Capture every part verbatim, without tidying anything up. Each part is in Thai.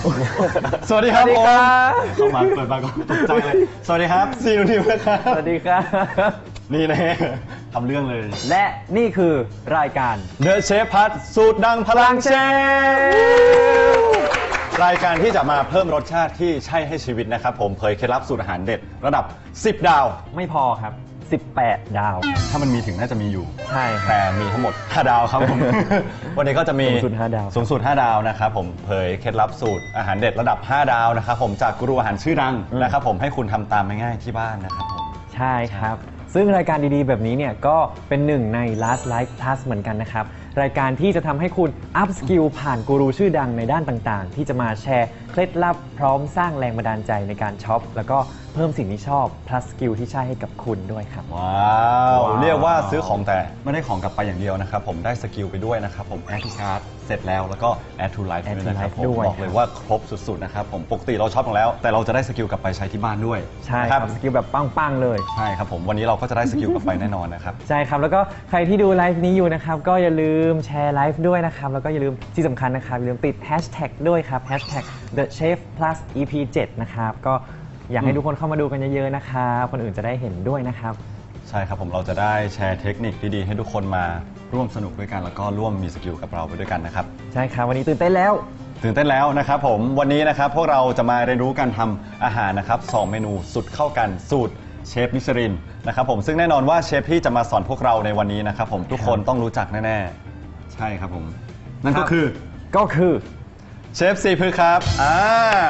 สวัสดีครับผมเข้ามาเปิดมาก็ตกใจเลยสวัสดีครับซีนูนิวนะครับสวัสดีครับนี่นะทำเรื่องเลยและนี่คือรายการ The Chef Plus สูตรดังพลังเชฟรายการที่จะมาเพิ่มรสชาติที่ใช่ให้ชีวิตนะครับผมเผยเคล็ดลับสูตรอาหารเด็ดระดับสิบดาวไม่พอครับสิบแปดดาวถ้ามันมีถึงน่าจะมีอยู่ใช่แต่มีทั้งหมดห้าดาวครับผม วันนี้ก็จะมีสูงสุดห้าดาวสูงสุดห้าดาวนะครับผมเผยเคล็ดลับสูตรอาหารเด็ดระดับห้าดาวนะครับผมจากกูรูอาหารชื่อดังนะครับผมให้คุณทำตามง่ายๆที่บ้านนะครับผมใช่ครับซึ่งรายการดีๆแบบนี้เนี่ยก็เป็นหนึ่งใน Last Life Plus เหมือนกันนะครับรายการที่จะทำให้คุณอัพสกิลผ่านกูรูชื่อดังในด้านต่างๆที่จะมาแชร์เคล็ดลับพร้อมสร้างแรงบันดาลใจในการช็อปแล้วก็เพิ่มสิ่งที่ชอบ plus สกิลที่ใช่ให้กับคุณด้วยครับว้าวเรียกว่าซื้อของแต่ไม่ได้ของกลับไปอย่างเดียวนะครับผมได้สกิลไปด้วยนะครับผม add to cart เสร็จแล้วแล้วก็ add to life ด้วยนะครับผมบอกเลยว่าครบสุดๆนะครับผมปกติเราช็อปกันแล้วแต่เราจะได้สกิลกลับไปใช้ที่บ้านด้วยใช่ครับสกิลแบบปังๆเลยใช่ครับผมวันนี้เราก็จะได้สกิลกลับไปแน่นอนนะครับใช่ครับแล้วก็ใครที่ดูไลฟ์นี้อยู่นะครับก็อย่าลืมแชร์ไลฟ์ด้วยนะครับแล้วก็อย่าลืมที่สำคัญนะครับอย่าลืมติด hashtag ด้วยครับ hashtag the chef plus อี พี เจ็ดนะครับก็อยากให้ทุกคนเข้ามาดูกันเยอะๆนะครับคนอื่นจะได้เห็นด้วยนะครับใช่ครับผมเราจะได้แชร์เทคนิคดีๆให้ทุกคนมาร่วมสนุกด้วยกันแล้วก็ร่วมมีสกิลกับเราไปด้วยกันนะครับใช่ครับวันนี้ตื่นเต้นแล้วตื่นเต้นแล้วนะครับผมวันนี้นะครับพวกเราจะมาเรียนรู้การทำอาหารนะครับสองเมนูสุดเข้ากันสูตรเชฟมิชลินนะครับผมซึ่งแน่นอนว่าเชฟที่จะมาสอนพวกเราในวันนี้นะครับผมทุกคนต้องรู้จักแน่ๆใช่ครับผมนั่นก็คือก็คือเชฟซีพือครับอ่า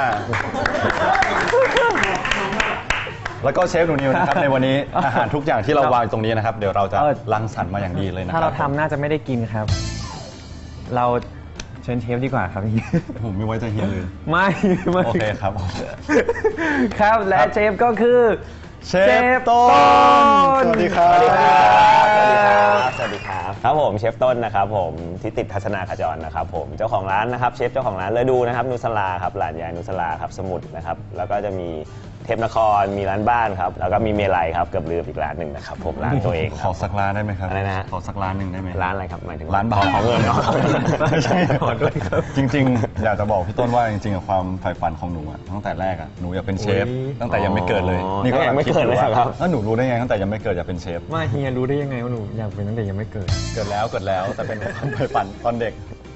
แล้วก็เชฟหนูนิวนะครับในวันนี้อาหารทุกอย่างที่เราวางตรงนี้นะครับเดี๋ยวเราจะรังสรรค์มาอย่างดีเลยนะครับถ้าเราทำน่าจะไม่ได้กินครับเราเชิญเชฟดีกว่าครับพี่ผมไม่ไว้ใจเฮียเลยไม่ไม่โอเคครับครับและเชฟก็คือเชฟต้นสวัสดีครับสวัสดีครับสวัสดีครับสวัสดีครับครับผมเชฟต้นนะครับผมทิติทัศนาขจรนะครับผมเจ้าของร้านนะครับเชฟเจ้าของร้านเลยดูนะครับนุสลาครับหลานยายนุสลาครับสมุทรนะครับแล้วก็จะมีเทพนครมีร้านบ้านครับแล้วก็มีเมลัยครับเกือบลืมอีกร้านหนึ่งนะครับผมร้านตัวเองขอสักร้านได้ไหมครับอะไรนะขอสักร้านหนึ่งได้ไหมร้านอะไรครับหมายถึงร้านบาร์ของเงินเนาะไม่ใช่ขอด้วยครับจริงๆอยากจะบอกพี่ต้นว่าจริงๆความใฝ่ฝันของหนูอะตั้งแต่แรกอะหนูอยากเป็นเชฟตั้งแต่ยังไม่เกิดเลยนี่ก็ยังไม่เกิดเลยครับแล้วหนูรู้ได้ไงตั้งแต่ยังไม่เกิดอยากเป็นเชฟไม่เฮียรู้ได้ยังไงว่าหนูอยากเป็นตั้งแต่ยังไม่เกิดเกิดแล้วเกิดแล้วแต่เป็นความใฝ่ฝันตอนเด็ก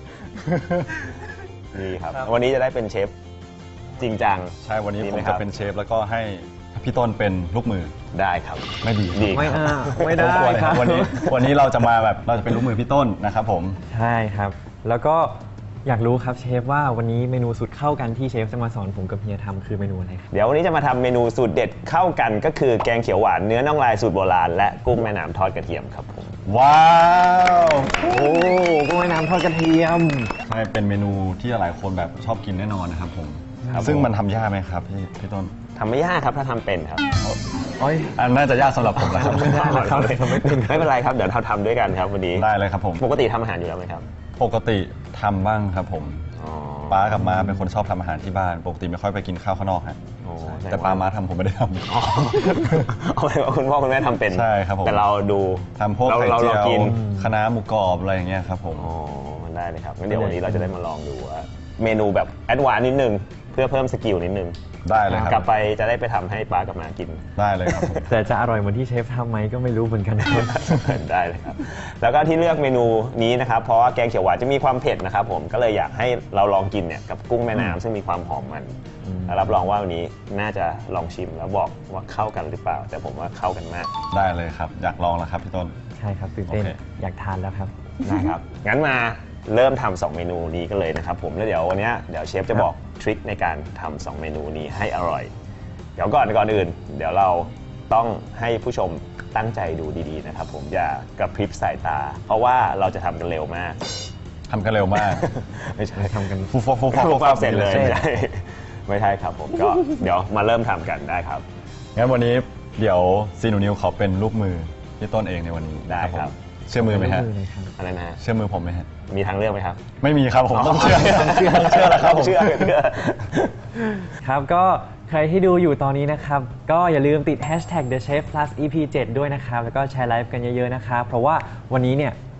นี่ครับวันนี้จะได้เป็นเชฟจริงจังใช่วันนี้ผมจะเป็นเชฟแล้วก็ให้พี่ต้นเป็นลูกมือได้ครับไม่ดีดีไม่อ่าไม่ได้ครับวันนี้วันนี้เราจะมาแบบเราจะเป็นลูกมือพี่ต้นนะครับผมใช่ครับแล้วก็อยากรู้ครับเชฟว่าวันนี้เมนูสุดเข้ากันที่เชฟจะมาสอนผมกับเฮียทำคือเมนูอะไรครับเดี๋ยววันนี้จะมาทำเมนูสูตรเด็ดเข้ากันก็คือแกงเขียวหวานเนื้อน่องลายสูตรโบราณและกุ้งแม่น้ำทอดกระเทียมครับผมว้าวโอ้กุ้งแม่น้ำทอดกระเทียมใช่เป็นเมนูที่หลายคนแบบชอบกินแน่นอนนะครับผมซึ่งมันทำยากไหมครับพี่พี่ต้นทำไม่ยากครับถ้าทำเป็นครับโอ้ยอันน่าจะยากสำหรับผมนะครับไม่ได้ครับทำไม่เป็นไม่เป็นไรครับเดี๋ยวเราทำด้วยกันครับวันนี้ได้เลยครับผมปกติทำอาหารอยู่แล้วไหมครับปกติทำบ้างครับผมป้ากับม้าเป็นคนชอบทำอาหารที่บ้านปกติไม่ค่อยไปกินข้าวข้างนอกฮะแต่ป้าม้าทำผมไม่ได้ทำเอาไว้ว่าคุณพ่อคุณแม่ทำเป็นใช่ครับผมแต่เราดูทำพวกไข่เจียวคะน้าหมูกรอบอะไรอย่างเงี้ยครับผมอ๋อมันได้เลยครับงั้นเดี๋ยววันนี้เราจะได้มาลองดูว่าเมนูแบบแอดวานซ์นิดนึงเพื่อเพิ่มสกิลนิดนึงได้เลยครับกลับไปจะได้ไปทำให้ป้ากับม้ากินได้เลยครับแต่จะอร่อยเหมือนที่เชฟทำไหมก็ไม่รู้เหมือนกันได้เลยครับแล้วก็ที่เลือกเมนูนี้นะครับเพราะว่าแกงเขียวหวานจะมีความเผ็ดนะครับผมก็เลยอยากให้เราลองกินเนี่ยกับกุ้งแม่น้ำซึ่งมีความหอมมันแล้วรับรองว่าวันนี้น่าจะลองชิมแล้วบอกว่าเข้ากันหรือเปล่าแต่ผมว่าเข้ากันมากได้เลยครับอยากลองแล้วครับพี่ต้นใช่ครับตื่นเต้นอยากทานแล้วครับนะครับงั้นมาเริ่มทำสองเมนูนี้กันเลยนะครับผมแล้วเดี๋ยววันนี้เดี๋ยวเชฟจะบอกทริคในการทำสองเมนูนี้ให้อร่อยเดี๋ยวก่อนก่อนอื่นเดี๋ยวเราต้องให้ผู้ชมตั้งใจดูดีๆนะครับผมอย่ากระพริบสายตาเพราะว่าเราจะทำกันเร็วมากทำกันเร็วมากไม่ใช่ทำกันฟูฟูฟูฟูฟูเสร็จเลยไม่ใช่ไม่ใช่ครับผมก็เดี๋ยวมาเริ่มทำกันได้ครับงั้นวันนี้เดี๋ยวซีนูนิวเขาเป็นลูกมือพี่ต้นเองในวันนี้ได้ครับเชื่อมือไหมฮะอะไรนะเชื่อมือผมไหมฮะมีทางเลือกไหมครับไม่มีครับผมต้องเชื่อเชื่อเชื่อแล้วครับผมเชื่อเชื่อครับก็ใครที่ดูอยู่ตอนนี้นะครับก็อย่าลืมติด hashtag the chef plus อี พี เจ็ดด้วยนะครับแล้วก็แชร์ไลฟ์กันเยอะๆนะครับเพราะว่าวันนี้เนี่ย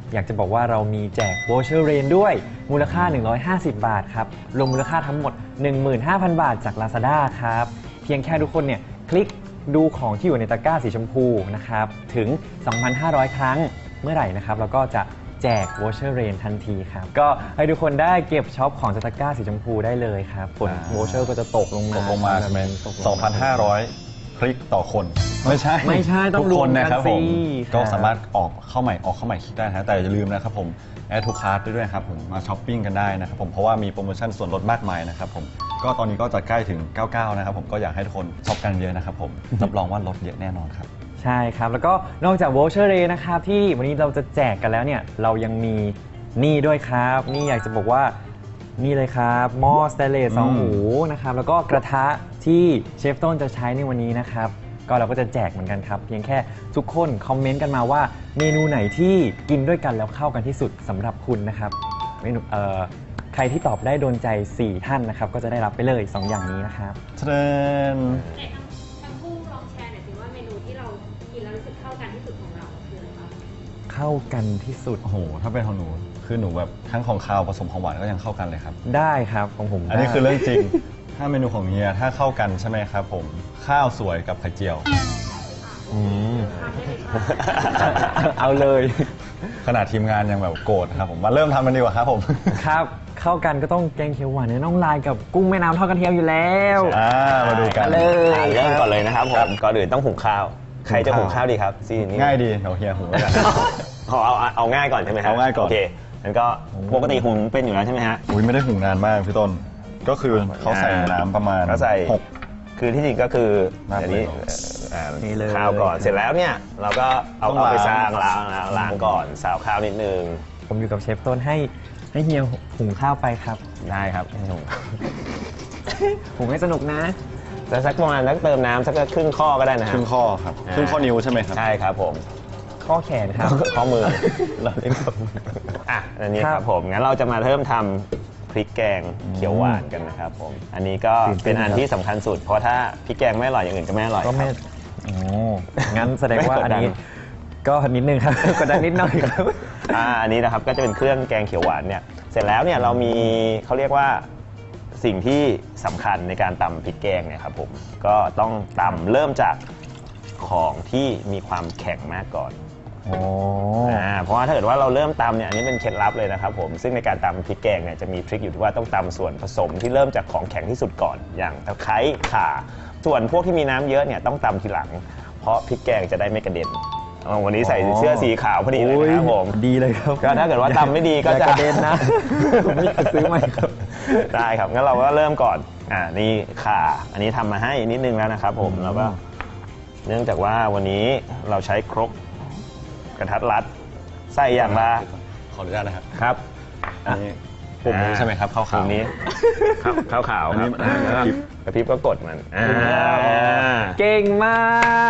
อยากจะบอกว่าเรามีแจกโวเชอร์เรนด้วยมูลค่า หนึ่งร้อยห้าสิบ บาทครับรวมมูลค่าทั้งหมด หนึ่งหมื่นห้าพัน บาทจาก Lazada ครับเพียงแค่ทุกคนเนี่ยคลิกดูของที่อยู่ในตะกร้าสีชมพูนะครับถึง สองพันห้าร้อย ครั้งเมื่อไหร่นะครับเราก็จะแจกโวเชอร์เรนทันทีครับก็ให้ทุกคนได้เก็บช็อปของจากตะกร้าสีชมพูได้เลยครับผลโวเชอร์ก็จะตกลงมาตกลงมาใช่ไหมตกลงมาสองพันห้าร้อย คลิกต่อคน ไม่ใช่ไม่ใช่ต้องทุกคนนะครับรวมกันสิผมครับก็สามารถออกเข้าใหม่ออกเข้าใหม่คลิกได้นะแต่อย่าลืมนะครับผมแอดทูคาร์ดด้วยนะครับผมมาช้อปปิ้งกันได้นะครับผมเพราะว่ามีโปรโมชั่นส่วนลดมากมายนะครับผมก็ตอนนี้ก็จะใกล้ถึงเก้าสิบเก้านะครับผมก็อยากให้ทุกคนช็อปกันเยอะนะครับผมรับรองว่าลดเยอะแน่นอนครับใช่ครับ แล้วก็นอกจากโวเชอร์เรย์นะครับที่วันนี้เราจะแจกกันแล้วเนี่ยเรายังมีนี่ด้วยครับ นี่อยากจะบอกว่านี่เลยครับหม้อสเตนเลสสองหูนะครับแล้วก็กระทะที่เชฟต้นจะใช้ในวันนี้นะครับก็เราก็จะแจกเหมือนกันครับเพียงแค่ทุกคนคอมเมนต์กันมาว่าเมนูไหนที่กินด้วยกันแล้วเข้ากันที่สุดสำหรับคุณนะครับเมนูเอ่อใครที่ตอบได้โดนใจสี่ท่านนะครับก็จะได้รับไปเลยสองอย่างนี้นะครับเทรนไหนทั้งทั้งคู่ลองแชร์หน่อยสิว่าเมนูที่เรากินแล้วรู้สึกเข้ากันที่สุดของเราคืออะไรบ้างเข้ากันที่สุดโอ้โหถ้าเป็นของหนูคือหนูแบบทั้งของคาวผสมของหวานก็ยังเข้ากันเลยครับได้ครับของผมอันนี้ได้คือเรื่องจริง ถ้าเมนูของเฮียถ้าเข้ากันใช่ไหมครับผมข้าวสวยกับไข่เจียวอืมทำได้เลยค่ะเอาเลยขนาดทีมงานยังแบบโกรธครับผมมาเริ่มทำกันดีกว่าครับผมครับเข้ากันก็ต้องแกงเขียวหวานเนี่ยน้องลายกับกุ้งแม่น้ำทอดกระเทียมอยู่แล้วอ่ามาดูกันเลยอ่ะเริ่มก่อนเลยนะครับผมก่อนอื่นต้องหุงข้าว ใครจะหุงข้าวดีครับซีนี่ง่ายดีเดี๋ยวเฮียหุงแล้วกันเอาเอาเอาเอาง่ายก่อนใช่ไหมครับเอาง่ายก่อนโอเคงั้นก็ปกติหุงเป็นอยู่แล้วใช่ไหมฮะอุ้ยไม่ได้หุงนานมากพี่ต้น ก็คือเขาใส่น้ำประมาณก็ใส่หกคือที่จริงก็คือมากอันนี้เลยเหรออ่านี่เลยข้าวก่อนเสร็จแล้วเนี่ยเราก็เอาต้องเอาไปล้างซางล้างล้างล้างก่อนซาวข้าวนิดนึงผมอยู่กับเชฟต้นให้ให้เฮียหุงข้าวไปครับได้ครับให้หุงหุงให้สนุกนะแต่สักประมาณสักเติมน้ำสักครึ่งข้อก็ได้นะคฮะรึ่งข้อครับอ่าครึ่งข้อนิ้วใช่ไหมครับใช่ครับผมข้อแขนครับข้อมือเราเล่นครับอ่ะอันนี้ครับครับผมงั้นเราจะมาเริ่มทำพริกแกงเขียวหวานกันนะครับผมอันนี้ก็ตื่นเต้นเป็นอันครับที่สำคัญสุด เพราะถ้าพริกแกงไม่อร่อยอย่างอื่นก็ไม่อร่อยก็ไม่ครับโอ้งั้นแสดงว่าไม่กดดันอันนี้ก็นิดนึงครับ กดดันนิดหน่อยครับอ่าอันนี้นะครับก็จะเป็นเครื่องแกงเขียวหวานเนี่ยเสร็จแล้วเนี่ยเรามีเขาเรียกว่าสิ่งที่สำคัญในการตำพริกแกงเนี่ยครับผมก็ต้องตำเริ่มจากของที่มีความแข็งมากก่อนโอ้อ่าเพราะว่าถ้าเกิดว่าเราเริ่มตำเนี่ยอันนี้เป็นเคล็ดลับเลยนะครับผมซึ่งในการตำพริกแกงเนี่ยจะมีทริคอยู่ที่ว่าต้องตำส่วนผสมที่เริ่มจากของแข็งที่สุดก่อน อย่างตะไคร้ข่าส่วนพวกที่มีน้ำเยอะเนี่ยต้องตำทีหลัง เพราะพริกแกงจะได้ไม่กระเด็นเอาวันนี้ใส่เสื้อสีขาวพอดีเลยนะครับผมดีเลยครับก็ถ้าเกิดว่าตำไม่ดีก็อย่าจะกระเด็นนะ ผมไม่อยากซื้อใหม่ครับได้ครับงั้นเราก็เริ่มก่อนอ่านี่ข่าอันนี้ทำมาให้นิดนึงแล้วนะครับผมแล้วก็เนื่องจากว่าวันนี้เราใช้ครกกระทัดรัดใส่อย่างละขออนุญาตนะครับครับอันนี้ปุ่มนี้ใช่ไหมครับข้าวขาวปุ่มนี้ข้าวขาวอันคนี้รับอ่ากระพริบกระพริบก็กดมันอ่าเก่งมาก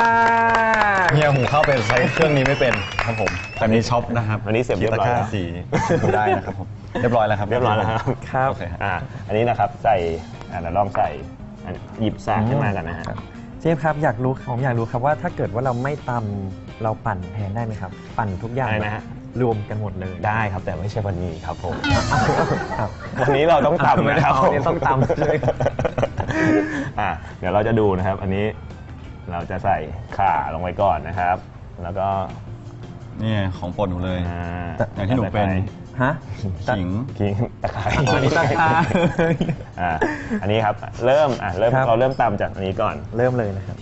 เฮียหุงข้าวเป็นใช้เครื่องนี้ไม่เป็นครับผมอันนี้ช็อปนะครับอันนี้เสียบเรียบร้อยตะกแล้วร้าสีได้นะครับผมเรียบร้อยแล้วครับเรียบร้อยแล้วครับครับโอเคครับอ่าอันนี้นะครับใส่อ่าเราลองใส่อันหยิบสากขึ้นมากันนะฮะเชฟครับอยากรู้ผมอยากรู้ครับว่าถ้าเกิดว่าเราไม่ตำเราปั่นแทนได้ไหมครับ ปั่นทุกอย่างอะไรนะฮะรวมกันหมดเลยได้ครับแต่ไม่ใช่วันนี้ครับผมครับวันนี้เราต้องตำนะครับวันนี้ต้องตำใช่ไหมอ่ะเดี๋ยวเราจะดูนะครับ อันนี้เราจะใส่ข่าลงไปก่อนนะครับ แล้วก็นี่ของโปรดหนูเลยอ่าอย่างที่หนูเป็นฮะขิงขิงตะไคร้วันนี้ตาคาอ่าอันนี้ครับเริ่มอ่ะเริ่มครับเราเริ่มตำจากอันนี้ก่อนเริ่มเลยนะครับ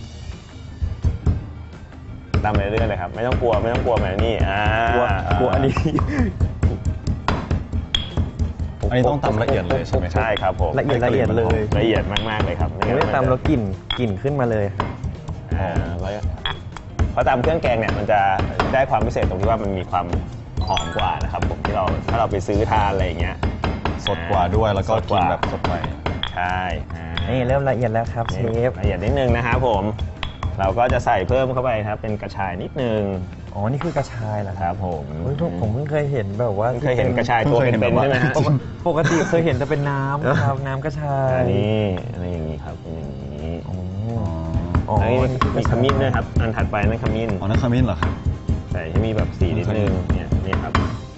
ตำไปเรื่อยๆเลยครับไม่ต้องกลัวไม่ต้องกลัวแบบนี้อ่ากลัวกลัวอันนี้อันนี้ต้องตำละเอียดเลยใช่ไหมครับใช่ครับผมละเอียดละเอียดเลยละเอียดมากๆเลยครับผมไม่ได้ตำแล้วกลิ่นกลิ่นขึ้นมาเลยครับอ่าแล้วเพราะตำเครื่องแกงเนี่ยมันจะได้ความพิเศษตรงที่ว่ามันมีความหอมกว่านะครับผมที่เราถ้าเราไปซื้อทานอะไรอย่างเงี้ยสดกว่าด้วยแล้วก็สดกกินว่าแบบสดใหม่ใช่อ่านี่เริ่มละเอียดแล้วครับเชฟละเอียดนิดนึงนะครับผม เราก็จะใส่เพิ่มเข้าไปครับ เป็นกระชายนิดนึงอ๋อนี่คือกระชายเหรอคครัรับบ ผมเฮ้ยผมเพิ่งเคยเห็นแบบว่าเคยเห็นกระชายตัวเป็นๆใช่ไหมฮะปกติปกติเคยเห็นแต่เป็นน้ำครับน้ำกระชายอันนี้อะไรอย่างนี้ครับเป็นอย่างนี้อ๋ออ๋ออันนี้มีขมิ้นด้วยครับ อันถัดไปนั่นขมิ้นอ๋อนั่นขมิ้นเหรอครับใส่ให้มีแบบสีนิดนึงเนี่ยนี่ครับ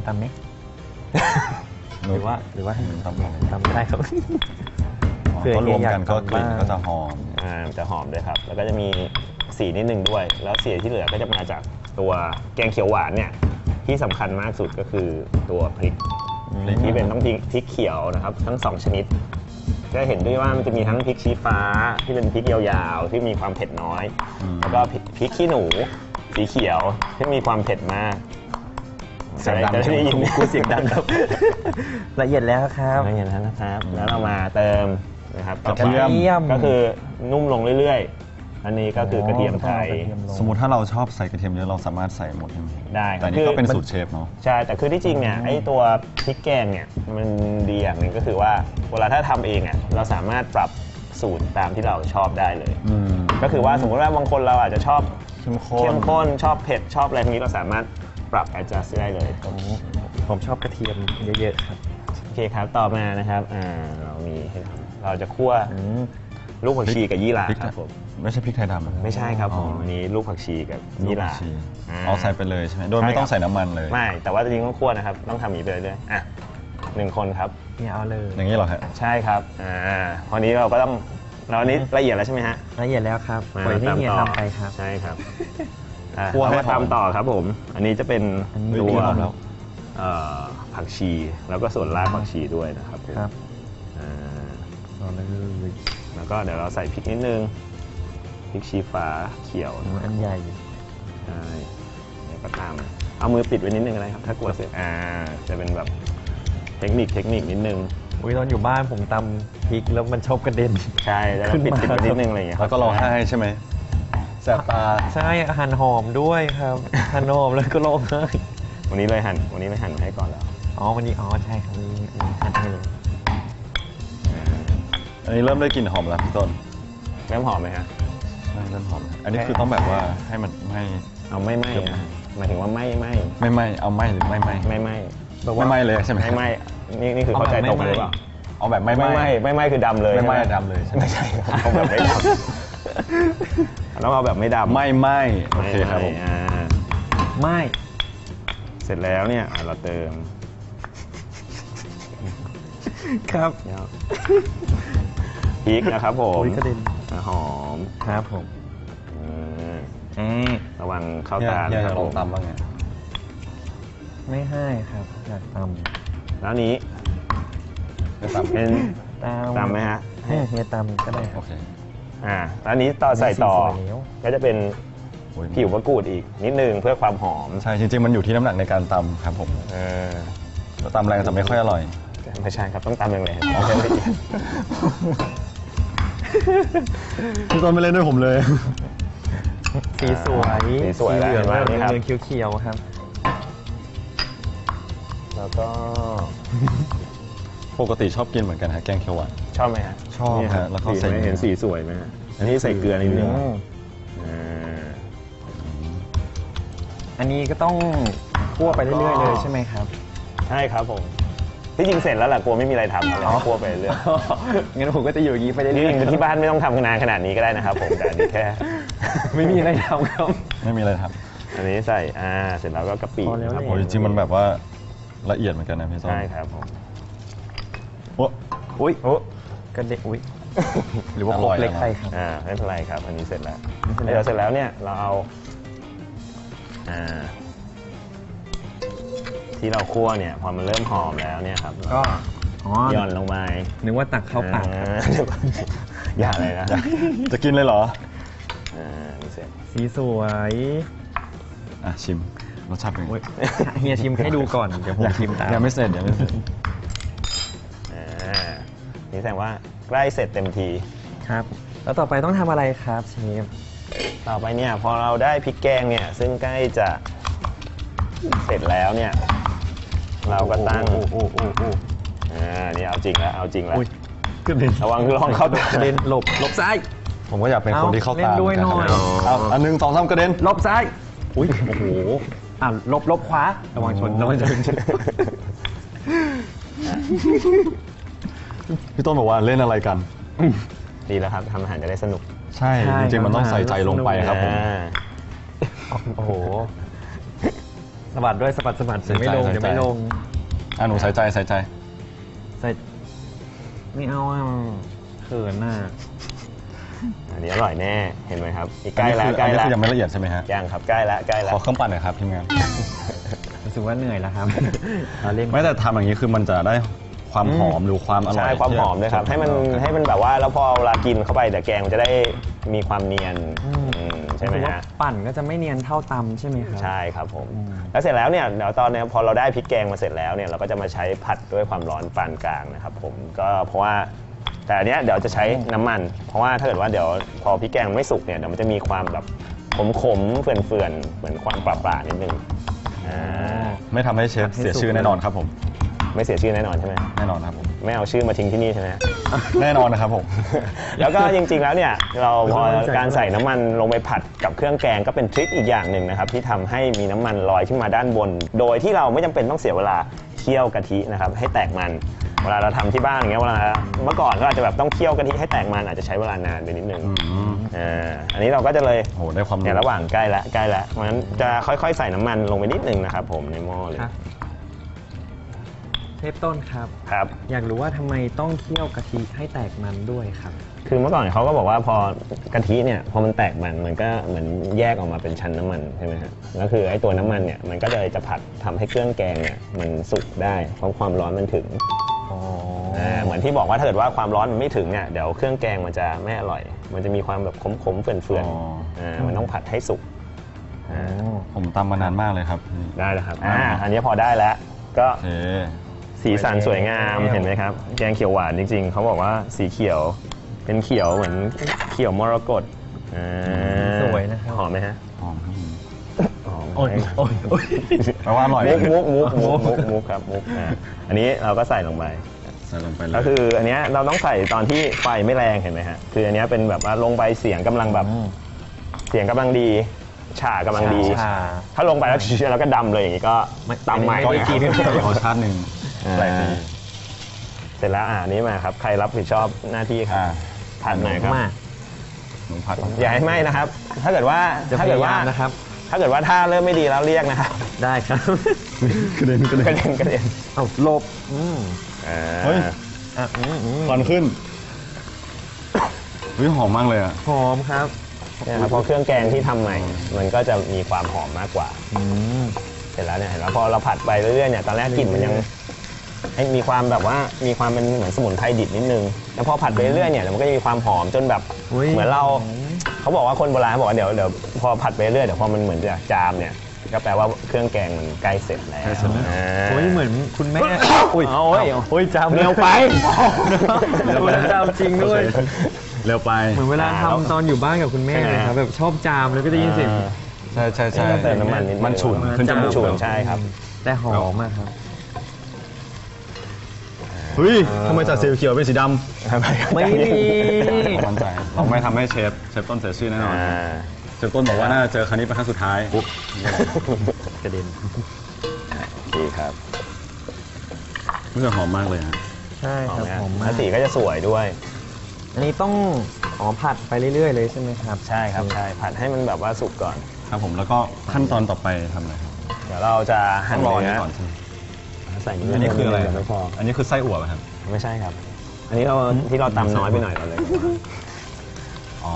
ตำไหมหรือว่าหรือว่าให้ตำอะไรตำไม่ได้ครับอ๋อเผื่อก็รวมกันเฮียอยากก็ทำกลิ่นบ้างก็จะหอมอ่าจะหอมด้วยครับ แล้วก็จะมีสีนิดนึงด้วย แล้วสีที่เหลือก็จะมาจากตัวแกงเขียวหวานเนี่ยที่สำคัญมากสุดก็คือตัวพริกพริกที่เป็นต้องพริกพริกเขียวนะครับ ทั้งสองชนิดก็เห็นด้วยว่ามันจะมีทั้งพริกชี้ฟ้าที่เป็นพริกยาวๆที่มีความเผ็ดน้อยอืมแล้วก็พริกพริกขี้หนูสีเขียวที่มีความเผ็ดมากเสียงดังจะได้ยินกูเสียงดังครับ ละเอียดแล้วครับละเอียดแล้วนะครับ แล้วเรามาเติมนะครับต่อไปกระเทียมก็คือนุ่มลงเรื่อยๆ อันนี้ก็คือกระเทียมไทยสมมุติถ้าเราชอบใส่กระเทียมเยอะเราสามารถใส่หมดใช่ไหมได้คแต่รับอันนี้ก็เป็นคือสูตรเชฟเนาะใช่ แต่คือที่จริงเนี่ยไอ้ตัวพริกแกงเนี่ยมันดีอย่างหนึ่งก็คือว่าเวลาถ้าทำเองอ่ะเราสามารถปรับสูตรตามที่เราชอบได้เลยอืมก็คือว่าสมมติว่าบางคนเราอาจจะชอบเข้มข้นเข้มข้นชอบเผ็ดชอบอะไรพวกนี้เราสามารถปรับ adjust ได้เลยผมผมชอบกระเทียมเยอะๆครับโอเคครับต่อมานะครับอ่าเรามีให้ทำเราจะคั่วอืมลูกผักชีกับยี่หร่าพริกครับผมไม่ใช่พริกไทยดำไม่ใช่ครับผมอ๋ออัอันนี้ลูกผักชีกับยี่หร่าลูกผักชีาเอาใส่ไปเลยใช่ไหมโดยไม่ต้องใส่น้ำมันเลยไม่แต่ว่าจริงๆต้องคั่วนะครับต้องทำอย่างนี้ไปเรื่อยๆอ่ะหนึ่งคนครับเนี่ยเอาเลยอย่างนี้เหรอฮะใช่ครับอ่าวันนี้เราก็ต้องเราอันนี้ละเอียดแล้วใช่ไหมฮะละเอียดแล้วครับมาปล่อยให้ตามเฮียต่อทำไปครับใช่ครับอ่ะคั่วให้เรามาตามหอมต่อครับผม อันนี้จะเป็นอันนี้ตัวหอมแล้วเอ่อผักชีแล้วก็ส่วนรากผักชีด้วยนะครับผมครับอ่าเอาเลยแล้วก็เดี๋ยวเราใส่พริกนิดนึงพริกชี้ฟ้าเขียวอืมอันใหญ่ใช่แล้วก็ตามเอามือปิดไว้นิดนึงอะไรครับ ถ้ากลัวเสร็จอ่าจะเป็นแบบเทคนิคเทคนิคนิดนึงอุ้ยตอนอยู่บ้านผมตำพริกแล้วมันชอบกระเด็นใช่แล้วขึ้ก็นปิดมาปิดไว้นิดนึงอะไรอย่างเงี้ยแล้วก็ร้องไห้ใช่ไหมแสบตาใช่หั่นหอมด้วยครับ หั่นหอมแล้วก็ร้องไห้วันนี้เลยหั่นวันนี้เลยหั่นมาให้ก่อนแล้วอ๋อวันนี้อ๋อใช่ครับวันนี้อันนี้หั่นให้เลยอ่าอันนี้เริ่มได้กลิ่นหอมแล้วพี่ต้นเริ่มหอมไหมฮะใช่เริ่มหอมแล้วอันนี้คือต้องแบบว่าให้มันไม่เอาไม่ไหม้อะหมายถึงว่าไม่ไหม้ไม่ไหม้เอาไหม้หรือไม่ไหม้ไม่ไหม้แบบว่าไม่ไหม้เลยใช่ไหมไม่ไหม้นี่นี่คือเข้าใจตรงกันหรือเปล่าเอาแบบไม่ไหไม่ม้ไหม้ไม่ไหม้คือดำเลยไม่ไหม้ใช่ดำเลยใช่ไหมไม่ใช่ครับเอาแบบไม่ดำต้องเอาแบบไม่ดำไม่ไหม้โอเคครับผมอ่าไม่เสร็จแล้วเนี่ยอ่ะเราเติมครับเนี่ยพริกนะครับผมอุ๊ยกระเด็นอ่ะหอมครับผมอืมอืมระวังเข้าเนี่ยตาเนี่ยนะคจะรับลผองมตำบ้างไงไม่ให้ครับอยากตแล้วนี้ไม่ตำเป็นำตำตามไหมฮะให้เฮียตำก็ได้คโอรับเคอ่าแล้วนี้ต่อใส่ต่อสีสวยแล้วก็จะเป็นโอ้ยผิวมะกรูดอีกนิดนึงเพื่อความหอมใช่จริงๆมันอยู่ที่น้ำหนักในการตำครับผมเออถ้าตำแรงจะไม่ค่อยอร่อยไม่ใช่ครับต้องตามแรงๆเอาแค่ละเอียดพี่ต้นไม่เล่นด้วยผมเลยสีสวยสีสวยเหลืองแล้วเหเห็นไหมครับลืองเขียวๆครับแล้วก็ปกติชอบกินเหมือนกันฮะแกงเขียวหวานชอบไหมฮะชอบนี่ฮะแล้วก็สีใส่ไหมเห็นสีสวยไหมฮะอันนี้ใส่เกลือนิดนึงอืมอ่าอันนี้ก็ต้องคั่วไปเรื่อยๆเลยใช่ไหมครับใช่ครับผมที่จริงเสร็จแล้วแหละกลัวไม่มีอะไรทำอะไรคั่วไปเรื่อยงั้นผมก็จะอยู่อย่างนี้ไปเรื่ที่อยจริงที่บ้านไม่ต้องทำนานขนาดนี้ก็ได้นะครับผมแต่อันนี้แค่ๆไม่มีอะไรทำครับไม่มีอะไรครับอันนี้ใส่อ่าเสร็จแล้วก็กะปิพอแล้วนะครับแหละโอ้ยจริงๆมันแบบว่าละเอียดเหมือนกันนะพี่ต้นใช่ครับผมโอ้อุ้ยโอ้กระเด็นอุ้ยหรือว่าคอรกร่อยเล็กนะไปครับอ่าไม่เป็นไรครับ อันนี้เสร็จแล้วไม่เป็นไรเดี๋ยวเสร็จแล้วเนี่ยเราเอาอ่าที่เราคั่วเนี่ยพอมันเริ่มหอมแล้วเนี่ยครับก็อ๋อหย่อนลงไปนึกว่าตักเข้าปากอ่อย่าเลยนะจะกินเลยเหรออ่านี่เสร็จสีสวยอ่ะชิมรสชาติเป็นไงโอ้ยเฮียชิมให้ดูก่อน เดี๋ยวผมชิมตามยังไม่เสร็จยังไม่เสร็จอ่านี่แสดงว่าใกล้เสร็จเต็มทีครับ แล้วต่อไปต้องทำอะไรครับเชฟต่อไปเนี่ยพอเราได้พริกแกงเนี่ยซึ่งใกล้จะเสร็จแล้วเนี่ยเราก็ตั้งโอ้โอ้โอ้โอ้อ่านี่เอาจริงแล้วเอาจริงแล้วอุ้ยกระเด็นระวังลองเข้าตากระเด็นหลบหลบซ้ายผมก็อยากเป็นคนที่เข้าเล่ตานด้วยหน่อยเอาอันหนึ่งสองสามกระเด็นหลบซ้ายอุ้ยโอ้โหอ่ะหลบหลบขวาระวังชนระวังชนพี่ต้นบอกว่าเล่นอะไรกันดีแล้วครับทำอาหารจะได้สนุกใช่จริงๆมันต้องใส่ใจลงไปครับผมอ่าโอ้โหสะบัดด้วยสะบัดสะบัดเดี๋ยวไม่ลงใส่ใจเดี๋ยวไม่ลงอ่ะหนูใส่ใจใส่ใจใส่ไม่เอาอ่ะเขินน่ะอันนี้อร่อยแน่เห็นไหมครับอีกใกล้แล้วอันนี้คือใกล้อันนี้แล้วคือยังไม่ละเอียดใช่ไหมฮะยังครับใกล้แล้วใกล้แล้ขวอเครื่องปั่นหน่อยครับทีมงานรู้สึกว่าเหนื่อยแล้วครับ เราเล่นไม่แต่ทำอย่างนี้คือมันจะได้ความหอมหรือความอร่อยใช่ความหอมด้วยครับให้มันให้มันแบบว่าแล้วพอเวลากินเข้าไปแต่แกงมันจะได้มีความเนียนอืมอืมใช่ไหมรู้สึกว่าฮะปั่นก็จะไม่เนียนเท่าตำใช่ไหมครับใช่ครับผมอืมแล้วเสร็จแล้วเนี่ยเดี๋ยวตอนเนี้ยพอเราได้พริกแกงมาเสร็จแล้วเนี่ยเราก็จะมาใช้ผัดด้วยความร้อนปานกลางนะครับผมก็เพราะว่าแต่อันเนี้ยเดี๋ยวจะใช้น้ำมัน เพราะว่าถ้าเกิดว่าเดี๋ยวพอพริกแกงไม่สุกเนี่ยเดี๋ยวมันจะมีความแบบขมๆเฟื่อนๆเหมือนความปลาๆนิดนึงอ่าไม่ทำให้เชฟเสียชื่อแน่นอนครับผมไม่เสียชื่อแน่นอนใช่ไหมแน่นอนครับผมไม่เอาชื่อมาทิ้งที่นี่ใช่ไหมแน่นอนนะครับผมแล้วก็จริงๆแล้วเนี่ยเราพอการใส่น้ำมันลงไปผัดกับเครื่องแกงก็เป็นทริคอีกอย่างหนึ่งนะครับที่ทำให้มีน้ำมันลอยขึ้นมาด้านบน โดยที่เราไม่จำเป็นต้องเสียเวลาเคี่ยวกะทินะครับให้แตกมันเวลาเราทำที่บ้านอย่างเงี้ยเวลาเมื่อก่อนก็อาจจะแบบต้องเคี่ยวกะทิให้แตกมันอาจจะใช้เวลานานไปนิดนึงอืมอ่าอันนี้เราก็จะเลยโหได้ความรู้เนี่ยระหว่างใกล้แล้วใกล้แล้วเพราะฉะนั้นจะค่อยๆใส่น้ำมันลงไปนิดนึงนะครับผมในหม้อเลยครับเทปต้นครับครับอยากรู้ว่าทำไมต้องเคี่ยวกะทิให้แตกมันด้วยครับคือเมื่อก่อนเขาก็บอกว่าพอกะทิเนี่ยพอมันแตกมันมันก็เหมือนแยกออกมาเป็นชั้นน้ำมันใช่ไหมฮะแล้วคือไอ้ตัวน้ำมันเนี่ยมันก็เลยจะผัดทำให้เครื่องแกงเนี่ยมันสุกได้เพราะความร้อนมันถึงอ๋ออ่าเหมือนที่บอกว่าถ้าเกิดว่าความร้อนมันไม่ถึงเนี่ยเดี๋ยวเครื่องแกงมันจะไม่อร่อย มันจะมีความแบบขมๆเฟื่อนอ๋อๆอ่ามันต้องผัดให้สุกอ๋อผมตำมานานมากเลยครับได้แล้วครับอ่าอันนี้พอได้แล้วก็โอเคสีสันสวยงามเห็นไหมครับแกงเขียวหวานจริงๆเขาบอกว่าสีเขียวเป็นเขียวเหมือนเขียวมรกตอ่าสวยนะครับหอมไหมฮะหอมครับผมหอมโอ้ยโอ้ยโอ้ยแปลว่าอร่อยมุกมุกมุกมุกมุกมุกครับมุกอ่าอันนี้เราก็ใส่ลงไปใส่ลงไปเลยก็คืออันเนี้ยเราต้องใส่ตอนที่ไฟไม่แรงเห็นไหมฮะคืออันเนี้ยเป็นแบบว่าลงไปเสียงกำลังแบบเสียงกำลังดีฉ่ากำลังดีชาถ้าลงไปแล้วแล้วก็ดำเลยอย่างงี้ก็ไม่ตำใหม่ไม่ได้กินรสชาติหนึ่งอ่าแปลกดีเสร็จแล้วอ่านี้มาครับใครรับผิดชอบหน้าที่ครับอ่าผัดหน่อยครับมากหนูผัดอย่าให้ไหม้นะครับ ถ้าเกิดว่าจะพถ้าเกิยาดว่ายามนะครับถ้าเกิดว่าถ้าเริ่มไม่ดีแล้วเรียกนะครับได้ครับกระเด็นกระกระเด็นเด็นกระเด็นเอาหลบอืมอ่าเฮ้ยอ่ะอืมอืมควันขึ้นเฮ้ยหอมมากเลยอ่ะหอมครับเนี่ยครับเพราะเครื่องแกงที่ทำใหม่ มันก็จะมีความหอมมากกว่าอืมเสร็จแล้วเนี่ยเห็นแล้วพอเราผัดไปเรื่อยๆเนี่ยตอนแรกกลิ่นมันยังให้มีความแบบว่ามีความเป็นเหมือนสมุนไพรดิบนิดนึงแล้วพอผัดไปเรื่อยๆเนี่ยเดี๋ยวมันก็จะมีความหอมจนแบบอุ๊ยเหมือนเราเขาบอกว่าคนโบราณเขาบอกว่าเดี๋ยวเดี๋ยวพอผัดไปเรื่อยเดี๋ยวพอมันเหมือนจะจามเนี่ยก็แปลว่าเครื่องแกงมันใกล้เสร็จแล้วใกล้เสร็จแล้วอ่าโอ้ยเหมือนคุณแม่อุ้ยเอาโอ้ยโอ้ยจำเร็วไปเร็วไปจำจริงด้วยเร็วไปเหมือนเวลาอ่าแล้วทำตอนอยู่บ้านกับคุณแม่เลยครับแบบชอบจามแล้วก็ได้ยินเสียงใช่ใช่ใช่เติมน้ำมันนิดนึงมันฉุนขึ้นจมูกฉุนใช่ครับแต่หอมมากครับเฮ้ยทำไมจากสีเขียวเป็นสีดไม่มีำมั่นใจเราไม่ทำให้เชฟเชฟต้นเสียชื่อแน่นอนอ่าเชฟต้นบอกว่าน่าจะเจอครั้งนี้เป็นครั้งสุดท้ายปุ๊บกระเด็นดีครับรู้สึกหอมมากเลยฮะใช่ครับหอมแล้มาว กสีก็จะสวยด้วยอันนี้ต้องอ๋อผัดไปเรื่อยๆเลยใช่ไหมครับใช่ครับใช่ผัดให้มันแบบว่าสุกก่อนครับผมแล้วก็ขั้นตอนต่อไปทำอะไรครับเดี๋ยวเราจะหั่ต้อน งรออันเนื้นี้อก่อนใช่ไหมใส่อันนี้คืออะไรเดี๋ยวไม่พออันนี้คือไส้อั่วป่ะครับไม่ใช่ครับ อันนี้เราที่เราตำน้อยไปหน่อยเราเลยอ๋อ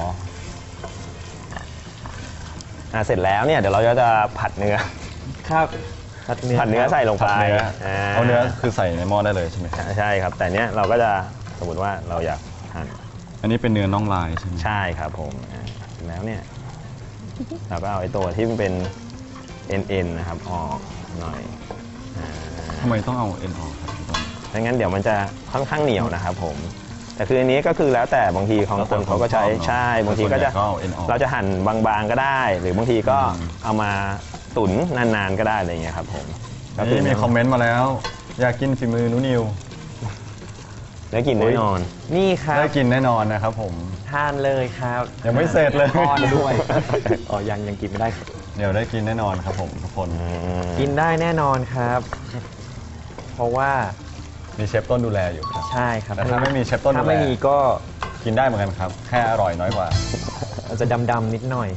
อ่ะเสร็จแล้วเนี่ยเดี๋ยวเราจะผัดเนื้อครับผัดเนื้อผัดเนื้อใส่ลงไปผัดเนื้ออ่าเอาเนื้อคือใส่ในหม้อได้เลยใช่ไหมครับใช่ครับ แต่เนี้ยเราก็จะสมมติว่าเราอยากหั่นอันนี้เป็นเนื้อน่องลายใช่ไหมใช่ครับผมอ่าเสร็จแล้วเนี่ยเราก็เอาไอ้ตัวที่มันเป็นเอ็นเอ็นนะครับออกหน่อยอ่าทำไมต้องเอาเอ็นออกครับพี่ต้นไม่งั้นเดี๋ยวมันจะค่อนข้างเหนียวนะครับผม แต่คืออันนี้ก็คือแล้วแต่บางทีของคนเขาก็ใช้ใช่บางทีก็จะก็เอาเอ็นออกเราจะหั่นบางๆก็ได้ หรือบางทีก็อืมเอามาตุ๋นนานๆก็ได้อะไรอย่างเงี้ยครับผมก็นี่มีคอมเมนต์มาแล้ว อยากกินฝีมือนุนิวได้กินแน่นอนนี่ครับได้กินแน่นอนนะครับผมทานเลยครับยังไม่เสร็จเลยทอดด้วยอ๋อยังยังกินไม่ได้ครับเดี๋ยวได้กินแน่นอนครับผมทุกคนกินได้แน่นอนครับ เพราะว่ามีเชฟต้นดูแลอยู่ครับใช่ครับแต่ถ้าไม่มีเชฟต้นถ้าดูแลไม่มีก็กินได้เหมือนกันครับ แค่อร่อยน้อยกว่าอาจจะดำๆนิดหน่อยครับ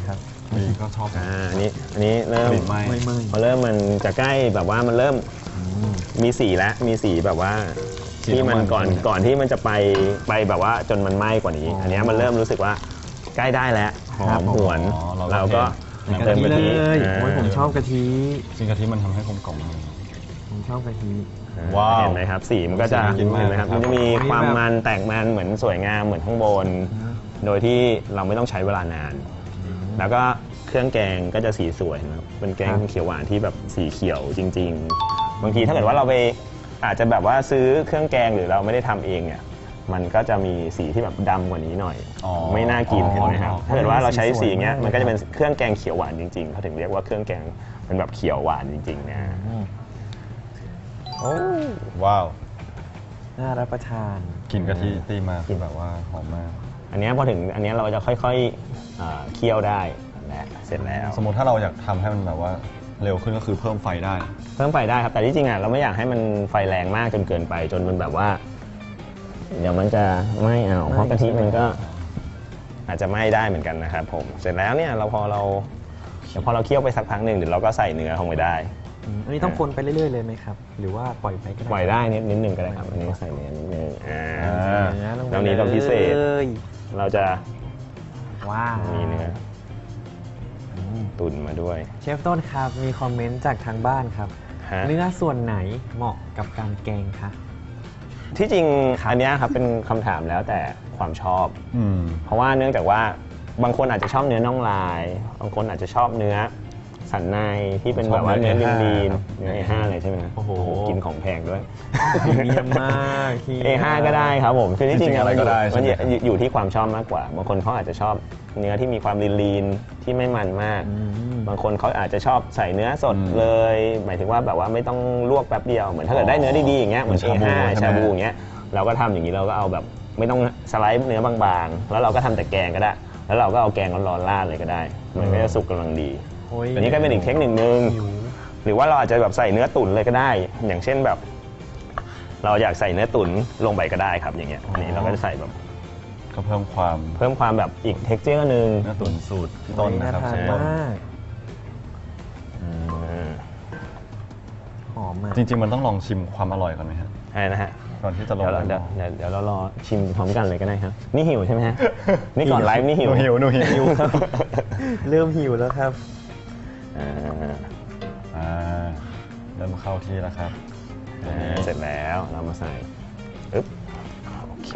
นี่ก็ชอบอ่าอันนี้อันนี้เริ่มกลิ่นไหม้ไม่ไม่พอเริ่มมันจะใกล้แบบว่ามันเริ่มมีสีแล้วมีสีแบบว่าสีที่มันน้ำมันก่อนใช่ไหมก่อนที่มันจะไปไปแบบว่าจนมันไหม้กว่านี้อ๋ออัอันเนี้ยมันเริ่มรู้สึกว่าใกล้ได้แล้วหครัอบ มหวนอ๋อเราก็เราก็เทเติมกะทิเลยอ่าโอ้ยผมชอบกะทิจริงกะทิมันทำให้กลมกล่อมเลยผมชอบกะทิว้าวเห็นไหมครับสีมันก็จะน่ากินมากเห็นไหมครับครับมันจะมีโอ้ยความแบบมันแตกมันเหมือนสวยงามเหมือนข้างบน โดยที่เราไม่ต้องใช้เวลานาน แล้วก็เครื่องแกงก็จะสีสวยนะครับเป็นแกงเขียวหวานที่แบบสีเขียวจริง ๆ บางทีถ้าเกิดว่าเราไปอาจจะแบบว่าซื้อเครื่องแกงหรือเราไม่ได้ทำเองเนี่ยมันก็จะมีสีที่แบบดำกว่านี้หน่อยอ๋อไม่น่ากินอ๋อเห็นไหมครับอ๋อถ้าเกิดว่าเราใช้สีอย่างเงี้ยสีสวยมากมันก็จะเป็นเครื่องแกงเขียวหวานจริงๆเขาถึงเรียกว่าเครื่องแกงเป็นแบบเขียวหวานจริงๆนะอืมโอ้ว้าวน่ารับประทานกลิ่นกะทิตีมาคือแบบว่าหอมมากอันเนี้ยพอถึงอันเนี้ยเราจะค่อยๆเอ่อเคี่ยวได้และเสร็จแล้วสมมติถ้าเราอยากทำให้มันแบบว่าเร็วขึ้นก็คือเพิ่มไฟได้เพิ่มไฟได้ครับแต่ที่จริงอ่ะเราไม่อยากให้มันไฟแรงมากจนเกินไปจนมันแบบว่า เดี๋ยวมันจะไหม้เอาเพราะกะทิมันก็อาจจะไหม้ได้เหมือนกันนะครับผมเสร็จแล้วเนี่ยเราพอเราเดี๋ยวพอเราเคี่ยวไปสักพักหนึ่งเดี๋ยวเราก็ใส่เนื้อลงไปได้อืมอันนี้ต้องคนไปเรื่อยๆเลยไหมครับ หรือว่าปล่อยไปก็ได้ปล่อยได้นิดนิดนึงก็ได้ครับอันนี้ใส่เนื้อนิดนึงอ่าเนื้อลงไปแล้วนี้เราพิเศษเลยเราจะว้าวมีเนื้อตุ๋นมาด้วยเชฟต้นครับ มีคอมเมนต์จากทางบ้านครับฮะเนื้อส่วนไหนเหมาะกับการแกงคะที่จริงครับอันเนี้ยครับเป็นคำถามแล้วแต่ความชอบอืมเพราะว่าเนื่องจากว่าบางคนอาจจะชอบเนื้อน่องลาย บางคนอาจจะชอบเนื้อสันในที่เป็นแบบว่าเนื้อลีนลีนเนื้อ เอ ห้า เลยใช่ไหมโอ้โหกินของแพงด้วยเยี่ยมมากที่เอ ห้า ก็ได้ครับผมคือที่จริงจริงๆอะไรก็ได้มันอยู่ใช่ไหมมันอยู่อยู่ที่ความชอบมากกว่า บางคนเขาอาจจะชอบเนื้อที่มีความลีนลีนที่ไม่มันมากอืมบางคนเขาอาจจะชอบใส่เนื้อสดอืมเลย หมายถึงว่าแบบว่าไม่ต้องลวกแป๊บเดียวเหมือนถ้าเกิดได้เนื้อดีๆอย่างเงี้ยเหมือนเหมือนเอชาบูห้าใช่ไหมชาบูอย่างเงี้ยเราก็ทำอย่างนี้เราก็เอาแบบไม่ต้องสไลด์เนื้อบางๆ แล้วเราก็ทำแต่แกงก็ได้ แล้วเราก็เอาแกงร้อนๆราดเลยก็ได้มันก็จะสุกกำลังดีโอ้ยอันนี้ก็เป็นอีกเทคนิคนึงหิวหรือว่าเราอาจจะแบบใส่เนื้อตุ๋นเลยก็ได้ อย่างเช่นแบบ เราอยากใส่เนื้อตุ๋นลงไปก็ได้ครับอย่างเงี้ยอันนี้เราก็จะใส่แบบก็เพิ่มความเพิ่มความแบบอีกเท็กเจอร์นึงเนื้อตุ๋นสูตรพี่ต้นนะครับาทานเชฟต้นมากอืมหอมมากจริง ๆ มันต้องลองชิมความอร่อยก่อนไหมฮะใช่นะฮะก่อนที่จะลงเดี๋ยวเราเดี๋ยวเดี๋ยวเดี๋ยวเรารอชิมพร้อมกันเลยก็ได้ครับ นี่หิวใช่ไหมฮะ นี่ก่อนไลฟ์นี่หิวหนูหิวหนูหิวเริ่มหิวแล้วครับอ่าอ่าเริ่มเข้าที่แล้วครับอ่าเสร็จแล้วเรามาใส่อึ๊บโอเค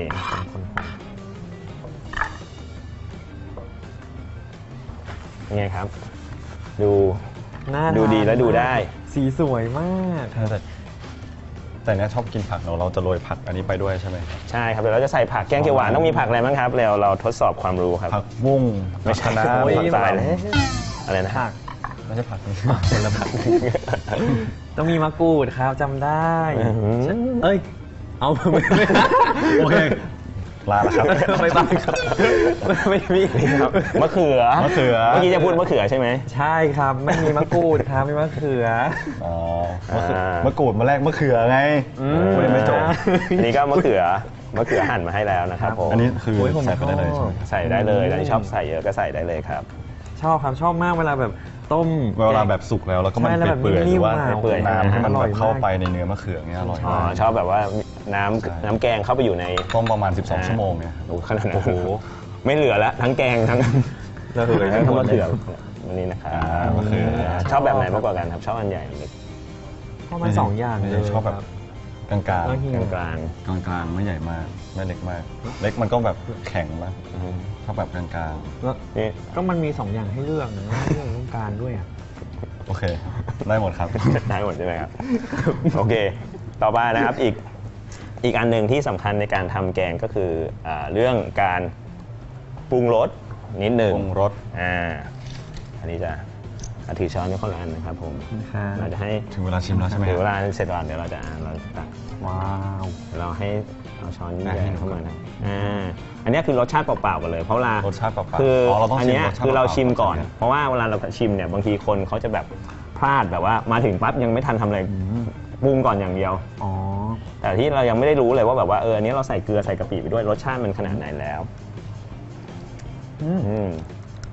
ยังไงครับ ดูน่าดูดีทานและดูได้สีสวยมากแต่แต่เนี้ยชอบกินผักเนอะเราจะโรยผักอันนี้ไปด้วยใช่ไหมครับใช่ครับเดี๋ยวเราจะใส่ผักแกงเขียวหวานต้องมีผักอะไรบ้างครับเร็วเราทดสอบความรู้ครับผักบุ้งไม่ผักใช่คะน้าโอ้ยผักตายสแล้วอะไรนะผักไม่ใช่ผักคนละผัก ต้องมีมะกรูดครับจำได้อื้อหือเอ้ย เอาไม่ไม่โอเคลาแล้วครับไม่ต้องครับไม่มีครับ มะเขือมะเขือเมื่อกี้จะพูดมะเขือใช่ไหมใช่ครับ ไม่มีมะกรูดครับมีมะเขืออ๋อมะเขืออ่ามมะกรูดมาแรกมะเขือไงอืพูดยังไม่จบอันนี้ก็มะเขือมะเขือหั่นมาให้แล้วนะครับผมอันนี้คือโอ้ยผมใส่ไปได้เลยใช่ไหมใส่ได้เลยแล้วที่ชอบใส่เยอะก็ใส่ได้เลยครับชอบครับชอบมากเวลาแบบต้มเวลาแบบสุกแล้วแล้วก็มันใช่แล้วแบบเปื่อยๆหนิ่รือมๆว่าอ่ะเปื่อยๆน้ำที่มันอร่แบอยบมากเข้าไปในเนื้อมะเขือเงี้ยอร่อยอ๋อมากชอบแบบว่าน้ำใช่น้ำแกงเข้าไปอยู่ในต้มประมาณ สิบสอง ชั่วโมงเนี่ยโอ้ขนาดนั้นโอ้โหไม่เหลือแล้วทั้งแกงทั้งระเหยทั้งทั้งหมมะดเขือวันนี้นะครับอ่ามะเขือชอบแบบไหนมากกว่ากันครับชอบอันใหญ่หรือเล็กชอบมาสองอย่างเลยชอบแบบครับกลางๆกลางแล้วหิวกลางกลางกลางๆไม่ใหญ่มากไม่เล็กมาก เล็กมันก็แบบแข็งมากๆอืมชอบแบบกลางแล้วนี่ก็มันมีสองอย่างให้เลือกนะเรื่องต้องการด้วยอ่ะๆโอเค ได้หมดครับได้หมดใช่ไหมครับ โอเค ต่อไปนะครับอีกอีกอันหนึ่งที่สำคัญในการทำแกงก็คืออ่าเรื่องการปรุงรสนิดหนึ่งปรุงรสอ่าอันนี้จะอ่ะถือช้อนไว้คนละอันนะครับผมครับเราจะให้ถึงเวลาชิมแล้วใช่ไหมถึงคเวรับลาเสร็จก่อนเดี๋ยวเราจะอ่านเราจะตักว้าวเราให้เอาช้อนอ่ะใหญ่เข้ามานะอ่าอันนี้คือรสชาติเปล่าๆกันเลย เพราะเวลารสชาติเปล่าๆคืออ๋อเราต้องอันชิมเนี้ยรสชาติคือเราเปล่าๆชิมก่อนใช่ไหมเพราะว่าเวลาเราชิมเนี่ยบางทีคนเขาจะแบบพลาดแบบว่ามาถึงปั๊บยังไม่ทันทำอะไรปรุงก่อนอย่างเดียวอ๋อแต่ที่เรายังไม่ได้รู้เลยว่าแบบว่าเอออันนี้เราใส่เกลือใส่กะปิไปด้วยรสชาติมันขนาดไหนแล้วอืมอืม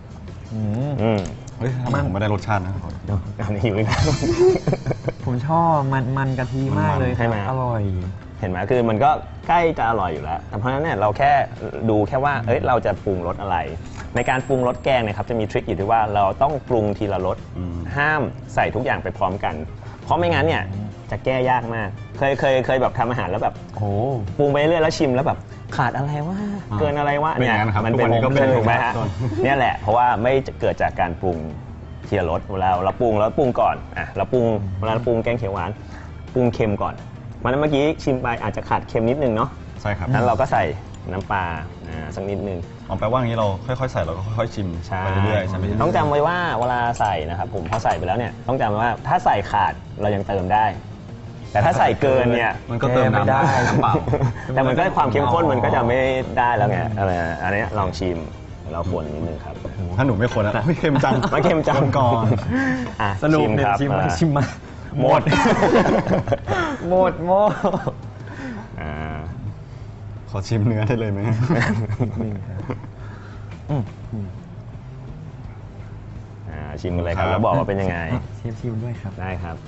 อืมอืมเฮ้ยทำไมผมไม่ได้รสชาตินะอันนี้หิวอีกแล้วผมชอบมันมันกะทิมากเลยใช่ไหมอร่อยเห็นไหมคือมันก็ใกล้จะอร่อยอยู่แล้วแต่เพราะฉะนั้นเนี่ยเราแค่ดูแค่ว่าเอ้ยเราจะปรุงรสอะไร ในการปรุงรสแกงเนี่ยครับจะมีทริคอยู่ที่ว่าเราต้องปรุงทีละรสอืมห้ามใส่ทุกอย่างไปพร้อมกัน เพราะไม่งั้นเนี่ยจะแก้ยากมาก เคยเคยเคยแบบทำอาหารแล้วแบบโอ้ปรุงไปเรื่อยแล้วชิมแล้วแบบขาดอะไรวะเกินอะไรวะเป็นอย่างนั้นครับมันทุกเป็วัน นนี้ก็เป็นถูกไหมครัฮะบเนี่ยแหละเพราะว่าไม่เกิดจากการปรุงทีละรสเวลาเราปรุงแล้วปรุงก่อนอ่ะเราปรุงเวลาเราปรุงแกงเขียวหวานปรุงเค็มก่อนมันเมื่อกี้ชิมไปอาจจะขาดเค็มนิดนึงเนาะใช่ครับนั้นเราก็ใส่น้ำปลาอ่าสักนิดนึงอ๋อแปลว่าอย่างนี้เราค่อยๆใส่เราก็ค่อยๆชิมใช่ไปเรื่อยๆใช่ไหมต้องจำไว้ว่าเวลาใส่นะครับผมพอใส่ไปแล้วเนี่ยต้องจำไว้ว่าถ้าใส่ขาดเรายังเติมได้ แต่ถ้าใส่เกินเนี่ยมันก็เติมไม่น้ำได้น้ำเปล่าแต่มันก็ความเข้มข้นมันก็จะไม่ได้แล้วไงอะไรนะอันนี้ลองชิมเราควรนิดนึงครับถ้าหนูไม่คนอะไม่เค็มจังไม่เค็มจังคนก่อนอ่ะสรุปเนี่ยครับชิมมาอ่าชิมมาหมดหมดหมดอ่าขอชิมเนื้อได้เลยไหมนี่ครับอืมอืมอ่าชิมกันเลยครับครับแล้วบอกว่าเป็นยังไงเชฟชิมด้วยครับได้ครับ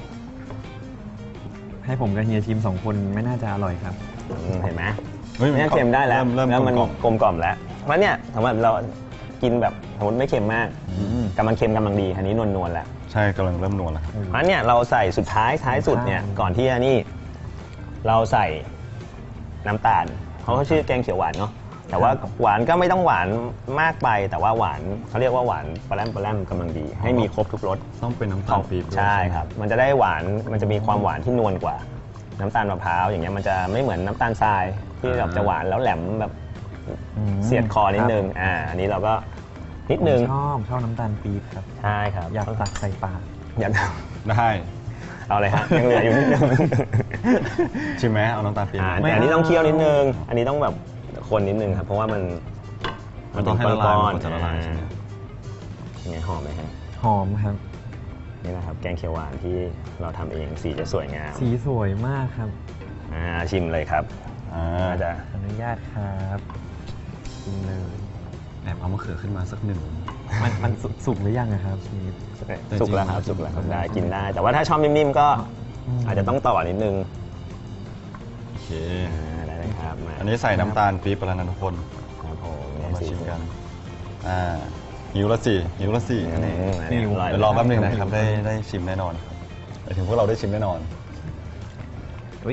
ให้ผมกับเฮียชิมสองคนไม่น่าจะอร่อยครับอืมเห็นไหมฮ้ยเนี่ยเค็มได้แล้วเริ่มเริ่มแล้วมันกลมกลมกล่อมแล้วเพราะเนี่ยสมมติเรากินแบบสมมติไม่เค็มมากอืมกำลังเค็มกำลังดีอันนี้นวลๆแล้วใช่กำลังเริ่มนวลแล้วครับเพราะฉะนั้นเนี่ยเราใส่สุดท้ายท้ายสุดเนี่ยก่อนที่อันนี้เราใส่น้ำตาลเขาก็ชื่อแกงเขียวหวานเนาะแต่ว่าหวานก็ไม่ต้องหวานมากไป แต่ว่าหวานเขาเรียกว่าหวานปลาแรมปลาแรมกำลังดี ให้มีครบทุกรสต้องเป็นน้ำขตาอลงปี๊บด้วยใช่ครับ มันจะได้หวานมันจะมีความหวานที่นวลกว่า น้ำตาลมะพร้าวอย่างเงี้ยมันจะไม่เหมือนน้ำตาลทรายที่แบบจะหวานแล้วแหลมแบบอืมเสียดคอนิดนึงอ่าอันนี้เราก็นิดนึงผมชอบชอบน้ำตาลปี๊บครับใช่ครับอยากตักใส่ปากอยากได้เอาเลยฮะยังเหลืออยู่นิดนึงชิมไหมเอาน้ำตาลปี๊บอ่าไหมแต่อันนี้ต้องเคี่ยวนิดนึง อันนี้ต้องแบบคนนิดนึงครับ เพราะว่ามันมันต้องให้ละลายมันจะละลายใช่ไหมยังไงหอมไหมฮะหอมครับนี่นะครับแกงเขียวหวานที่เราทำเองสีจะสวยงามสีสวยมากครับอ่าชิมเลยครับอ่าน่าจะขออนุญาตครับกินเลยแอบเอามะเขือขึ้นมาสักหนึ่งมันมันสุกสุกหรือยังอะครับเชฟสุกแล้วครับสุกแล้วครับได้กินได้ แต่ว่าถ้าชอบนิ่มๆก็อืมอาจจะต้องต่อนิดนึงโอเคอ่าได้เลยครับมาอันนี้ใส่น้ำตาลปี๊บไปแล้วนะทุกคนครับผมเรามาชิมกัน อ่าหิวละสิหิวละสิอันนี้อันนี้อร่อยเดี๋ยวรอแป๊บหนึงนะครับ ได้ได้ชิมแน่นอนหมายถึงพวกเราได้ชิมแน่นอนอุ้ย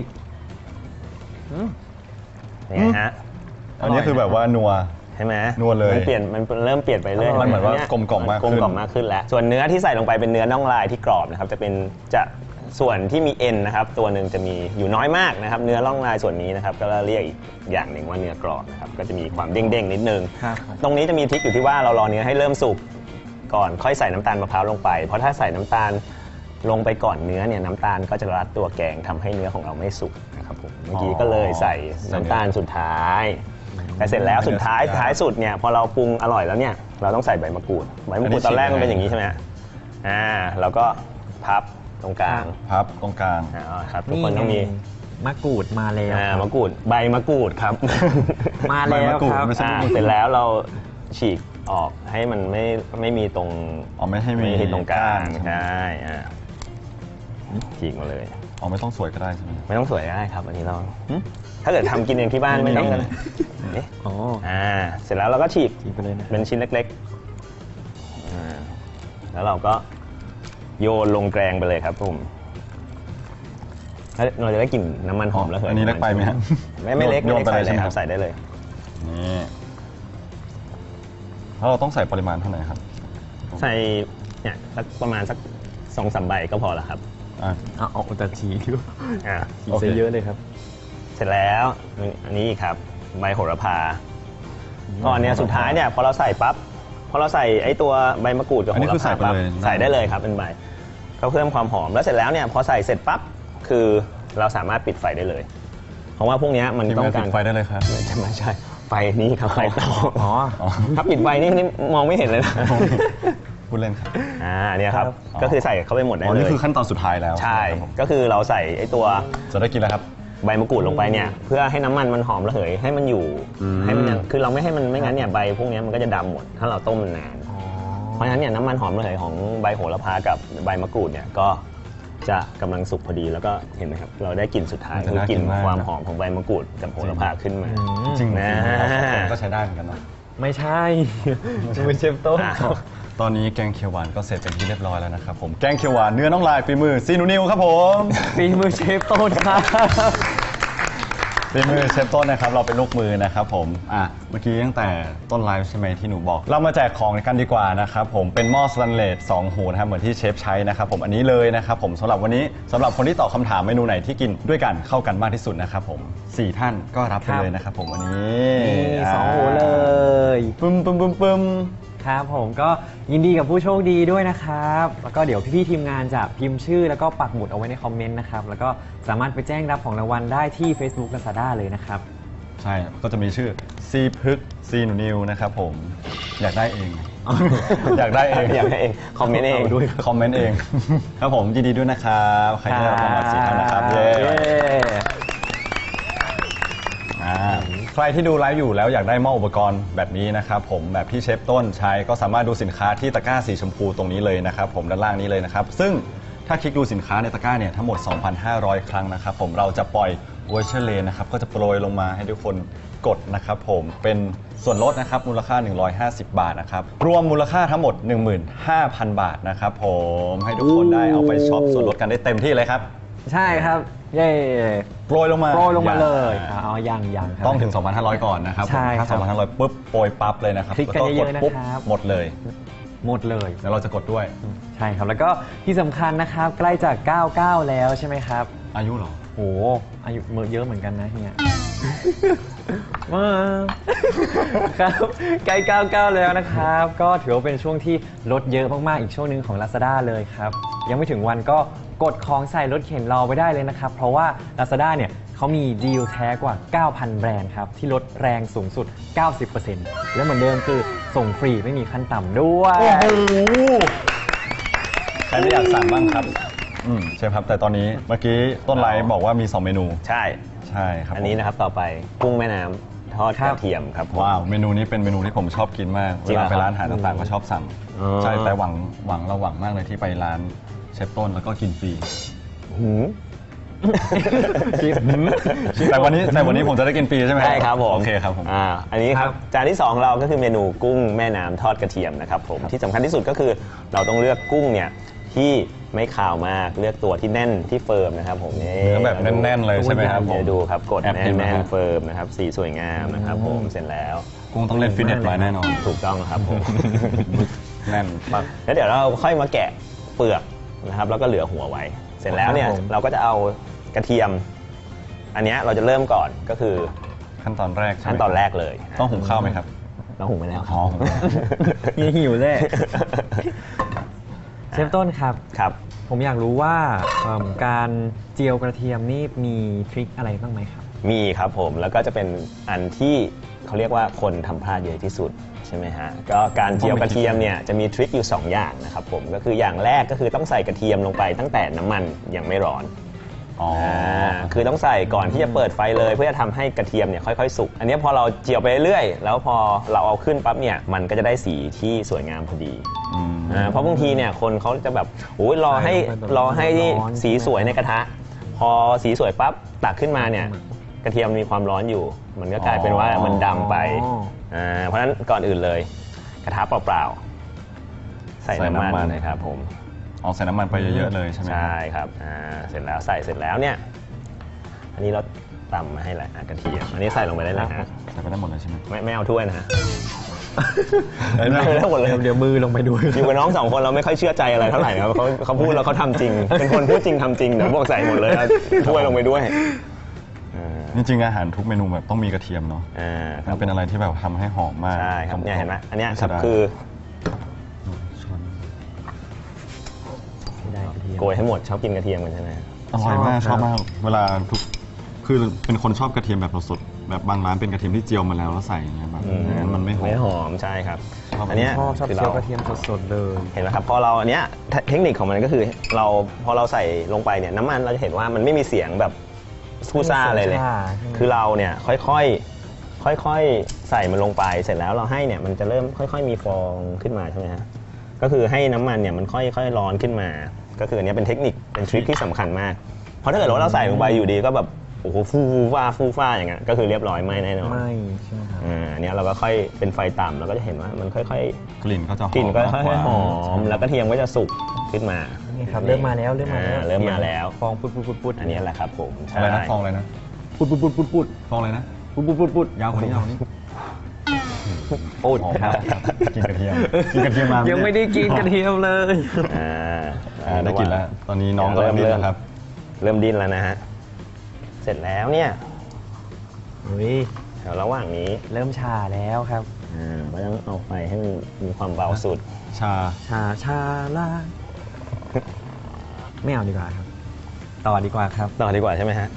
นี่ไงฮะอันนี้คือแบบว่านัวใช่ไหมนวลเลยมันเปลี่ยนมันเริ่มเปลี่ยนไปเรื่อยมันเหมือนว่าเยกลมกล่อมมากขึ้นกลมกล่อมมากขึ้นแล้ว ส่วนเนื้อที่ใส่ลงไปเป็นเนื้อน่องลายที่กรอบนะครับ จะเป็นจะส่วนที่มีเอ็นนะครับ ตัวหนึ่งจะมีอยู่น้อยมากนะครับ เนื้อน่องลายส่วนนี้นะครับ ก็เรียกอีกอย่างหนึ่งว่าเนื้อกรอบนะครับ ก็จะมีความเด้งๆนิดนึงครับตรงนี้จะมีทริคอยู่ที่ว่าเรารอเนื้อให้เริ่มสุกก่อนค่อยใส่น้ำตาลมะพร้าวลงไป เพราะถ้าใส่น้ำตาลลงไปก่อนเนื้อเนี่ยน้ำตาลก็จะรัดตัวแกงทำให้เนื้อของเราไม่สุกนะครับผมเมื่อกี้ก็เลยใส่น้ำตาลสุดท้ายแต่เสร็จแล้วสุดท้ายท้ายสุดเนี่ยพอเราปรุงอร่อยแล้วเนี่ยเราต้องใส่ใบมะกรูดใบมะกรูดตอนแรกมันเป็นอย่างนี้ใช่ไหมอ่าเราก็พับตรงกลางพับตรงกลางอ่าครับทุกคนต้องมีมะกรูดมาแล้วอ่าครับมะกรูดใบมะกรูดครับมาแล้วใบมะกรูดครับไม่ใช่อ่าเสร็จแล้วเราฉีกออกให้มันไม่ไม่มีตรงอ๋อไม่ให้มีไม่ให้ตรงกลางใช่ไหมใช่อ่าฉีกมาเลยอ๋อไม่ต้องสวยก็ได้ใช่ไหมไม่ต้องสวยก็ได้ครับ อันนี้เราถ้าเกิดทำกินเองที่บ้านไม่ต้องกันนี่อ๋ออ่าเสร็จแล้วเราก็ฉีกกินไปเลยนะเป็นชิ้นเล็กๆอ่าแล้วเราก็โยนลงแกงไปเลยครับผมแล้วเราจะได้กลิ่นน้ำมันหอมแล้วเหรอันนี้เล็กไปไหมฮะไม่ไม่เล็กโยไม่นเล็กไปใส่เลยเลยใช่ไหมครับใส่ได้เลยนี่แล้วเราต้องใส่ปริมาณเท่าไหร่ครับใส่เนี่ยสักประมาณสักสองสามใบก็พอแล้วครับอ่ะเอาเอาแต่ชีดูอ่าชีโอเคใส่เยอะเลยครับเสร็จแล้วอันนี้ครับใบโหระพาก่อนเนี่ยสุดท้ายเนี่ยพอเราใส่ปั๊บพอเราใส่ไอ้ตัวใบมะกรูดกับอันโหนี้ระคือใส่พาไปปั๊บเลยใส่ได้เลยครับเป็นใบก็เพิ่มความหอมแล้วเสร็จแล้วเนี่ยพอใส่เสร็จปั๊บคือเราสามารถปิดไฟได้เลย เพราะว่าพวกเนี้ยมันที่ต้อไม่งปิการดไฟได้เลยครับไม่ใช่ไม่ใช่ไฟนี้ครับไฟเตาอ๋ออ๋อถ้าปิดไฟนี่นี่มองไม่เห็นเลยนะพูดเล่นครับอ่าเนี่ยครับครับก็คือใส่เข้าไปหมดได้อ๋อเลนี่ยคือขั้นตอนสุดท้ายแล้วใช่ครับผมก็คือเราใส่ไอ้ตัวจะได้กินแล้วครับใบมะกรูดลงไปเนี่ยเพื่อให้น้ำมันมันหอมระเหยให้มันอยู่อืมให้มันยังคือเราไม่ให้มันไม่งั้นเนี่ยใบพวกเนี้ยมันก็จะดำหมดถ้าเราต้มมันนานอ๋อเพราะฉะนั้นเนี่ยน้ำมันหอมระเหยของใบโหระพากับใบมะกรูดเนี่ยก็จะกำลังสุกพอดีแล้วก็เห็นไหมครับเราได้กลิ่นสุดท้ายมันจะคือกลิ่นน่ากินมากความหอมของใบมะกรูดกับโหระพาขึ้นมาอืมจริงๆนะก็ใช้ได้เหมือนกันเนาะไม่ใช่ เป็นเชฟต้นอ้าวตอนนี้แกงเขียวหวานก็เสร็จเป็นที่เรียบร้อยแล้วนะครับผมแกงเขียวหวานเนื้อน้องลายฝีมือซีนูนิวครับผมฝีมือเชฟต้นครับฝีมือเชฟต้นนะครับเราเป็นลูกมือนะครับผมอ่ะเมื่อกี้ตั้งแต่ต้นไลฟ์ใช่ไหมที่หนูบอก เรามาแจกของกันดีกว่านะครับผมเป็นหม้อสแตนเลสสองหูนะครับเหมือนที่เชฟใช้นะครับผมอันนี้เลยนะครับผมสำหรับวันนี้สำหรับคนที่ตอบคำถามเมนูไหนที่กินด้วยกันเข้ากันมากที่สุดนะครับผมสี่ท่านก็รับไปเลยนะครับผมวันนี้นี่สองหูเลยปึ้มปึ้มปึ้มปึ้มครับผมก็ยินดีกับผู้โชคดีด้วยนะครับ แล้วก็เดี๋ยวพี่ๆทีมงานจะพิมพ์ชื่อแล้วก็ปักหมุดเอาไว้ในคอมเมนต์นะครับ แล้วก็สามารถไปแจ้งรับของรางวัลได้ที่ Facebook Lazada เลยนะครับใช่ก็จะมีชื่อซีพึกซีหนูนิวนะครับผมอยากได้เอง อยากได้เองอยากให้เองคอมเมนต์เองาด้วยคอมเมนต์เอง ครับผมยินดีด้วยนะครับใครที่ได้รับรางวัลสี่ท่านนะครับเย้ อ่าใครที่ดูไลฟ์อยู่แล้วอยากได้หม้ออุปกรณ์แบบนี้นะครับผมแบบที่เชฟต้นใช้ก็สามารถดูสินค้าที่ตะกร้าสีชมพูตรงนี้เลยนะครับผมด้านล่างนี้เลยนะครับซึ่งถ้าคลิกดูสินค้าในตะกร้าเนี่ยทั้งหมด สองพันห้าร้อย ครั้งนะครับผมเราจะปล่อยเวอร์ชเลนนะครับก็จะโปรยลงมาให้ทุกคนกดนะครับผมเป็นส่วนลดนะครับมูลค่าหนึ่งร้อยห้าสิบบาทนะครับรวมมูลค่าทั้งหมด หนึ่งหมื่นห้าพัน บาทนะครับผมให้ทุกคนได้เอาไปช็อปส่วนลดกันได้เต็มที่เลยครับใช่ครับ เย้โปรยลงมาโปรยลงมาเลยอย่าเอายังยังครับต้องถึง สองพันห้าร้อย ก่อนนะครับผมใช่ครับถ้า สองพันห้าร้อย ปุ๊บ โปรยปั๊บเลยนะครับคลิกกันเยอะๆแล้วปุ๊บนะครับหมดเลยหมดเลยแล้วเราจะกดด้วยใช่ครับ แล้วก็ที่สำคัญนะครับใกล้จะเก้าสิบเก้าแล้วใช่ไหมครับอายุเหรอโอ้อายุเยอะเหมือนกันนะเฮีย มาครับใกล้เก้าสิบเก้าแล้วนะครับ ก็ถือว่าเป็นช่วงที่ลดเยอะมากๆอีกช่วงหนึ่งของ Lazada เลยครับ ยังไม่ถึงวันก็กดของใส่รถเข็นรอไว้ได้เลยนะครับ เพราะว่า Lazada เนี่ยเขามีดีลแท้กว่า เก้าพัน แบรนด์ครับ ที่ลดแรงสูงสุด เก้าสิบเปอร์เซ็นต์ และเหมือนเดิมคือส่งฟรีไม่มีขั้นต่ำด้วยโอ้โห ใครไม่อยากสั่งบ้างครับ อืมใช่ครับ แต่ตอนนี้เมื่อกี้ต้นไลฟ์บอกว่ามี สอง เมนูใช่ใช่ครับอันนี้นะครับต่อไปกุ้งแม่น้ำทอดกระเทียมครับผมว้าว เมนูนี้เป็นเมนูที่ผมชอบกินมากจริเวงเหรลาอไปร้านอาหารต่างๆก็ชอบสั่งอ๋อใช่ แต่หวังหวังเราหวังมากเลยที่ไปร้านเชฟต้นแล้วก็กินฟรีหืมแต่วันนี้แต่วันนี้ผมจะได้กินฟรีใช่ไหมใช่ครับผมโอเคครับผมอ่าอันนี้ครับจานที่สองเราก็คือเมนูกุ้งแม่น้ำทอดกระเทียมนะครับผมที่สำคัญที่สุดก็คือเราต้องเลือกกุ้งเนี่ยที่ไม่ขาวมากเลือกตัวที่แน่นที่เฟิร์มนะครับผมนี่เนื้อแบบแน่นๆเลยใช่ไหมครับผมเดี๋ยวดูครับกดแอบแน่เห็นนไหมแน่นฮะเฟิร์มนะครับสีสวยงามนะครับผมเสร็จแล้วกุ้งต้องเล่นฟิตเนสมาแน่นอนถูกต้องครับผมแน่นปักแล้วเดี๋ยวเราค่อยมาแกะเปลือกนะครับแล้วก็เหลือหัวไว้ เสร็จแล้วเนี่ยครับผมเราก็จะเอากระเทียม อันเนี้ยเราจะเริ่มก่อนก็คือขั้นตอนแรกใช่ไหมขั้นตอนแรกเลยต้องหุงข้าวไหมครับเราหุงไปแล้วคอ๋รัอบ หุงแล้วเฮียหิวเลยเชฟต้นครับครับผมอยากรู้ว่าเอิ่มการเจียวกระเทียมนี่มีทริคอะไรบ้างไหมครับมีครับผมแล้วก็จะเป็นอันที่เขาเรียกว่าคนทำพลาดเยอะที่สุดใช่ไหมฮะก็การเจียวกระเทียมเนี่ยจะมีทริคอยู่สองอย่างนะครับผมก็คืออย่างแรกก็คือต้องใส่กระเทียมลงไปตั้งแต่น้ำมันยังไม่ร้อนอ๋ออ่าคือต้องใส่ก่อนที่จะเปิดไฟเลยเพื่อจะทำให้กระเทียมเนี่ยค่อยๆสุกอันนี้พอเราเจียวไปเรื่อยๆแล้วพอเราเอาขึ้นปั๊บเนี่ยมันก็จะได้สีที่สวยงามพอดีอืมอ่าเพราะบางทีเนี่ยคนเขาจะแบบโอ้ยรอให้ใส่ลงไปแบบรอให้ร้อนๆสีสวยในกระทะ พอสีสวยปั๊บตักขึ้นมาเนี่ยกระเทียมมีความร้อนอยู่ มันก็กลายเป็นว่ามันดำไปอ๋ออ่าเพราะฉะนั้นก่อนอื่นเลย กระทะเปล่าๆใส่น้ำมันนะครับผมเอาใส่น้ำมันไปเยอะๆเลยใช่ไหมใช่ครับอ่าเสร็จแล้วใส่เสร็จแล้วเนี่ยอันนี้เราตำมาให้แหละอ่ะกระเทียมอันนี้ใส่ลงไปได้เลยฮะใส่ไปได้หมดเลยใช่ไหมไม่ไม่เอาถ้วยนะฮะเอ้ยไม่เอาได้หมดเลยเดี๋ยวเดี๋ยวมือลงไปดูอยู่กับน้องสองคนเราไม่ค่อยเชื่อใจอะไรเท่าไหร่นะครับเขาเขาพูดแล้วเขาทำจริง เป็นคนพูดจริงทำจริงเดี๋ยวบอกใส่หมดเลยเอาถ้วยลงไปด้วยอ่าจริงๆอาหารทุกเมนูแบบต้องมีกระเทียมเนาะอ่าคมัรับนเป็นอะไรที่แบบทำให้หอมมากใช่ครับเนี่ยเห็นไหมอันเนี้ยครับใช่คือช้อนได้กระเทียมโกยให้หมดชอบกินกระเทียมกันใช่ไหมอร่อยมากชชออบบ ครับมากเวลาทุกคือเป็นคนชอบกระเทียมแบบสดๆแบบบางร้านเป็นกระเทียมที่เจียวมาแล้วแล้วใส่อย่างเงี้ยแบบนั้นมันไม่หอมไม่หอมใช่ครับชอบอันเนี้ยชอบชอบคือเจียวเรากระเทียมสดๆเลยเห็นไหมครับพอเราอันเนี้ยเทเทคนิคของมันก็คือเราพอเราใส่ลงไปเนี่ยน้ำมันเราจะเห็นว่ามันไม่มีเสียงแบบซูซ่าอะไรเลยใช่ใช่ไหมคือเราเนี่ยค่อยๆค่อยๆใส่มันลงไปเสร็จแล้วเราให้เนี่ยมันจะเริ่มค่อย ๆ มีฟองขึ้นมาใช่ไหมฮะก็คือให้น้ำมันเนี่ยมันค่อยๆร้อนขึ้นมา ก็คืออันนี้เป็นเทคนิคเป็นทริคที่สำคัญมาก เพราะถ้าเกิดว่าเราใส่ลงไปอยู่ดีก็แบบโอ้โหฟูฟูฟ้าฟูฟ้าอย่างเงี้ยก็คือเรียบร้อยไม่แน่นอนไม่ใช่ไหมครับอ่าอันเนี้ยเราก็ค่อยเป็นไฟต่ำเราก็จะเห็นว่ามันค่อยๆกลิ่นก็จะหอมกลิ่นก็มาค่กว่าอยๆหอมแล้วกระเทียมก็จะสุกขึ้นมานี่ครับเริ่มมาแล้วเริ่มมาแล้วอ่เริ่มมาแล้วฟองปุดปุดปุดปุดอันนี้แหละครับผมอะไรนะฟองอะไรนะปุดปุดปุดปุดปุดฟองอะไรนะปุดปุดปุดปุดยาวกว่านี้ยาวกว่านี้ปูดหอมมากครับกินกระเทียมกินกระเทียมมายัยังไม่ได้กินกระเทียมเลยอ่าอ่าได้กินแล้ว ตอนนี้น้องก็เริ่เริ่มมเริ่ดิ้นมแล้วครับเริ่มดิ้นแล้วนะฮะเสร็จแล้วเนี่ยอุ้ยเดี๋ยวระหว่างนี้เริ่มชาแล้วครับอ่าก็ต้องเอาไฟให้มันมีความเบาสุดชาชาชาลาไม่เอาดีกว่าครับ ต่อดีกว่าครับต่อดีกว่าใช่ไหมฮะ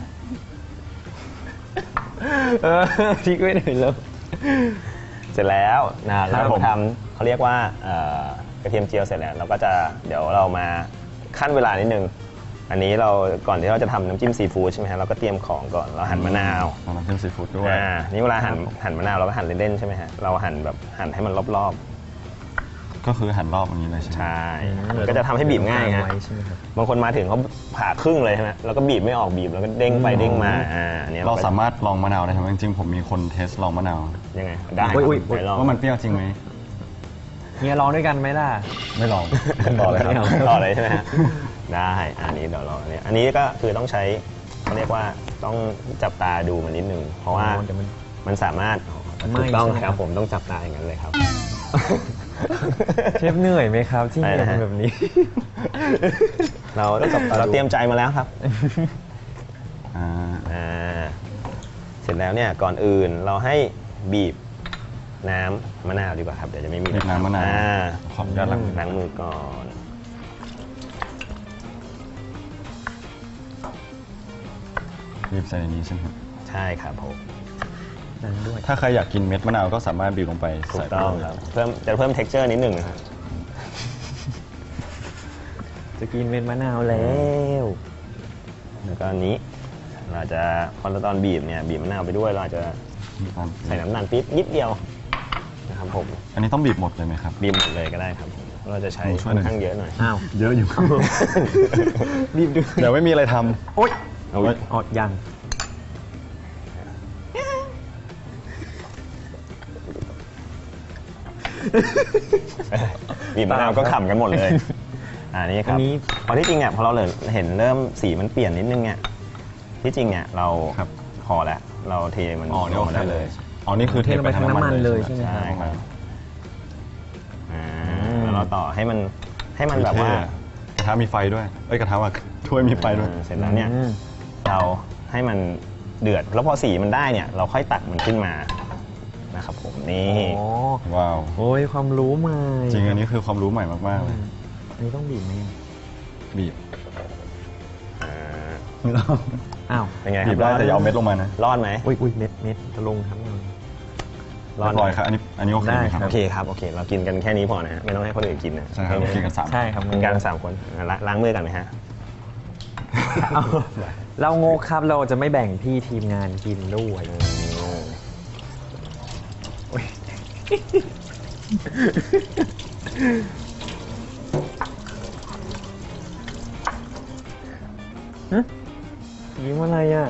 เออทิ้งไว้หน่อยแล้วเสร็จแล้วนะครัเราบผมทำเขาเรียกว่าเอ่อกระเทียมเจียวเสร็จแล้วเราก็จะเดี๋ยวเรามาขั้นเวลานิดนึง อันนี้เราก่อนที่เราจะทำน้ำจิ้มซีฟู้ดใช่ไหมฮะเราก็เตรียมของก่อนเราหั่นมะนาวของน้ำจิ้มซีฟู้ดด้วยอ่านี่เวลาหั่นหั่นมะนาวเราก็หั่นเล่นๆใช่ไหมฮะเราหั่นแบบหั่นให้มันรอบก็คือหั่นรอบอย่างนี้เลยใช่ไหมๆใช่มันก็จะทำให้บีบง่ายฮะไว้ใช่ไหมครับบางคนมาถึงเขาผ่าครึ่งเลยใช่ไหมแล้วก็บีบไม่ออกบีบแล้วก็เด้งไปเด้งมาอ่าอันนี้เราสามารถลองมะนาวได้ใช่ไหมจริงๆผมมีคนเทสลองมะนาวยังไงได้อุ๊ยอุ๊ยอุ๊ยไหนลองว่ามันเปรี้ยวจริงไหมเฮียร้องด้วยกันไหมล่ะไม่ลอง ต่อเลยครับต่อเลยใช่ไหมฮะได้อันนี้เดี๋ยวเราอันนี้อันนี้ก็คือต้องใช้เขาเรียกว่าต้องจับตาดูมันนิดนึงเพราะว่าเดี๋ยวมันมันสามารถไม่ถูกต้องใช่ไหมครับผมต้องจับตาอย่างนั้นเลยครับเชฟเหนื่อยไหมครับที่ใช่เฮียนะฮะทำแบบนี้เราเราเตรียมใจมาแล้วครับอ่าอ่าเสร็จแล้วเนี่ยก่อนอื่นเราให้บีบน้ำมะนาวดีกว่าครับเดี๋ยวจะไม่มีบีบน้ำมะนาวอ่ขออนุญาตล้างมือล้างมือก่อนบีบใส่ในนี้ใช่ไหมครับใช่ครับผมนั่นด้วยถ้าใครอยากกินเม็ดมะนาวก็สามารถบีบลงไปถูใส่กต้องครับเพิ่มจะเพิ่ม texture นิดหนึ่งนะครับจะกินเม็ดมะนาวแล้วแล้วก็อันนี้เราจะพอตอนบีบเนี่ยบีบมะนาวไปด้วยเราอาจจะใส่น้ำตาลปี๊บนิดเดียวนะครับผมอันนี้ต้องบีบหมดเลยไหมครับบีบหมดเลยก็ได้ครับผมเราจะใช้โอ้ช่วยค่หน่ออยนข้างเยอะหน่อยอ้าวเยอะอยู่รีบดูเดี๋ยวไม่มีอะไรทำโอ๊ยเอาอ๋อยังบีบมะนาวก็ขำกันหมดเลยอันนี้ครับอันนี้พอที่จริงเนี่ยพอเราเห็นเริ่มสีมันเปลี่ยนนิดนึงเนี่ยที่จริงเนี่ยเราครับพอแล้วเราเทมันอ๋อนี่โอลงเคมาได้เลเลย ยอ๋อนี่คือเทไปทั้งน้ำมันเลยใช่ไหมใช่ครับ อ่าอืมแล้วเราต่อให้มันให้มันแบบว่ากระทะมีไฟด้วย เอ้ยกระทะว่าถ้วยมีไฟด้วยอ่าเสร็จแล้วเนี่ยอืมเราให้มันเดือดแล้วพอสีมันได้เนี่ย เราค่อยตักมันขึ้นมานะครับผมนี่อ๋อว้าวโอ้ยความรู้ใหม่จริงอันนี้คือความรู้ใหม่มากๆเลยอันนี้ต้องบีบไหมบีบอ่าอ้าวเป็นไงคบีรับบ ได้รอดแต่อย่าเอาเม็ดลงมานะรอดไหมอุ้ยอุ้ยเม็ดเม็ดจะลงครับรอดเรียบร้อยครับ อันนี้อันนี้โอเคไหมครับได้โอเคครับโอเค เรากินกันแค่นี้พอนะฮะไม่ต้องให้คนอื่นกินนะใช่ครับเรากินกันสามใช่ครับกินกันสามคนอ่ะล้างล้างมือกันไหมฮะเอาเราโง่ครับเราจะไม่แบ่งพี่ทีมงานกินด้วย ยิ้มอะไรอ่ะ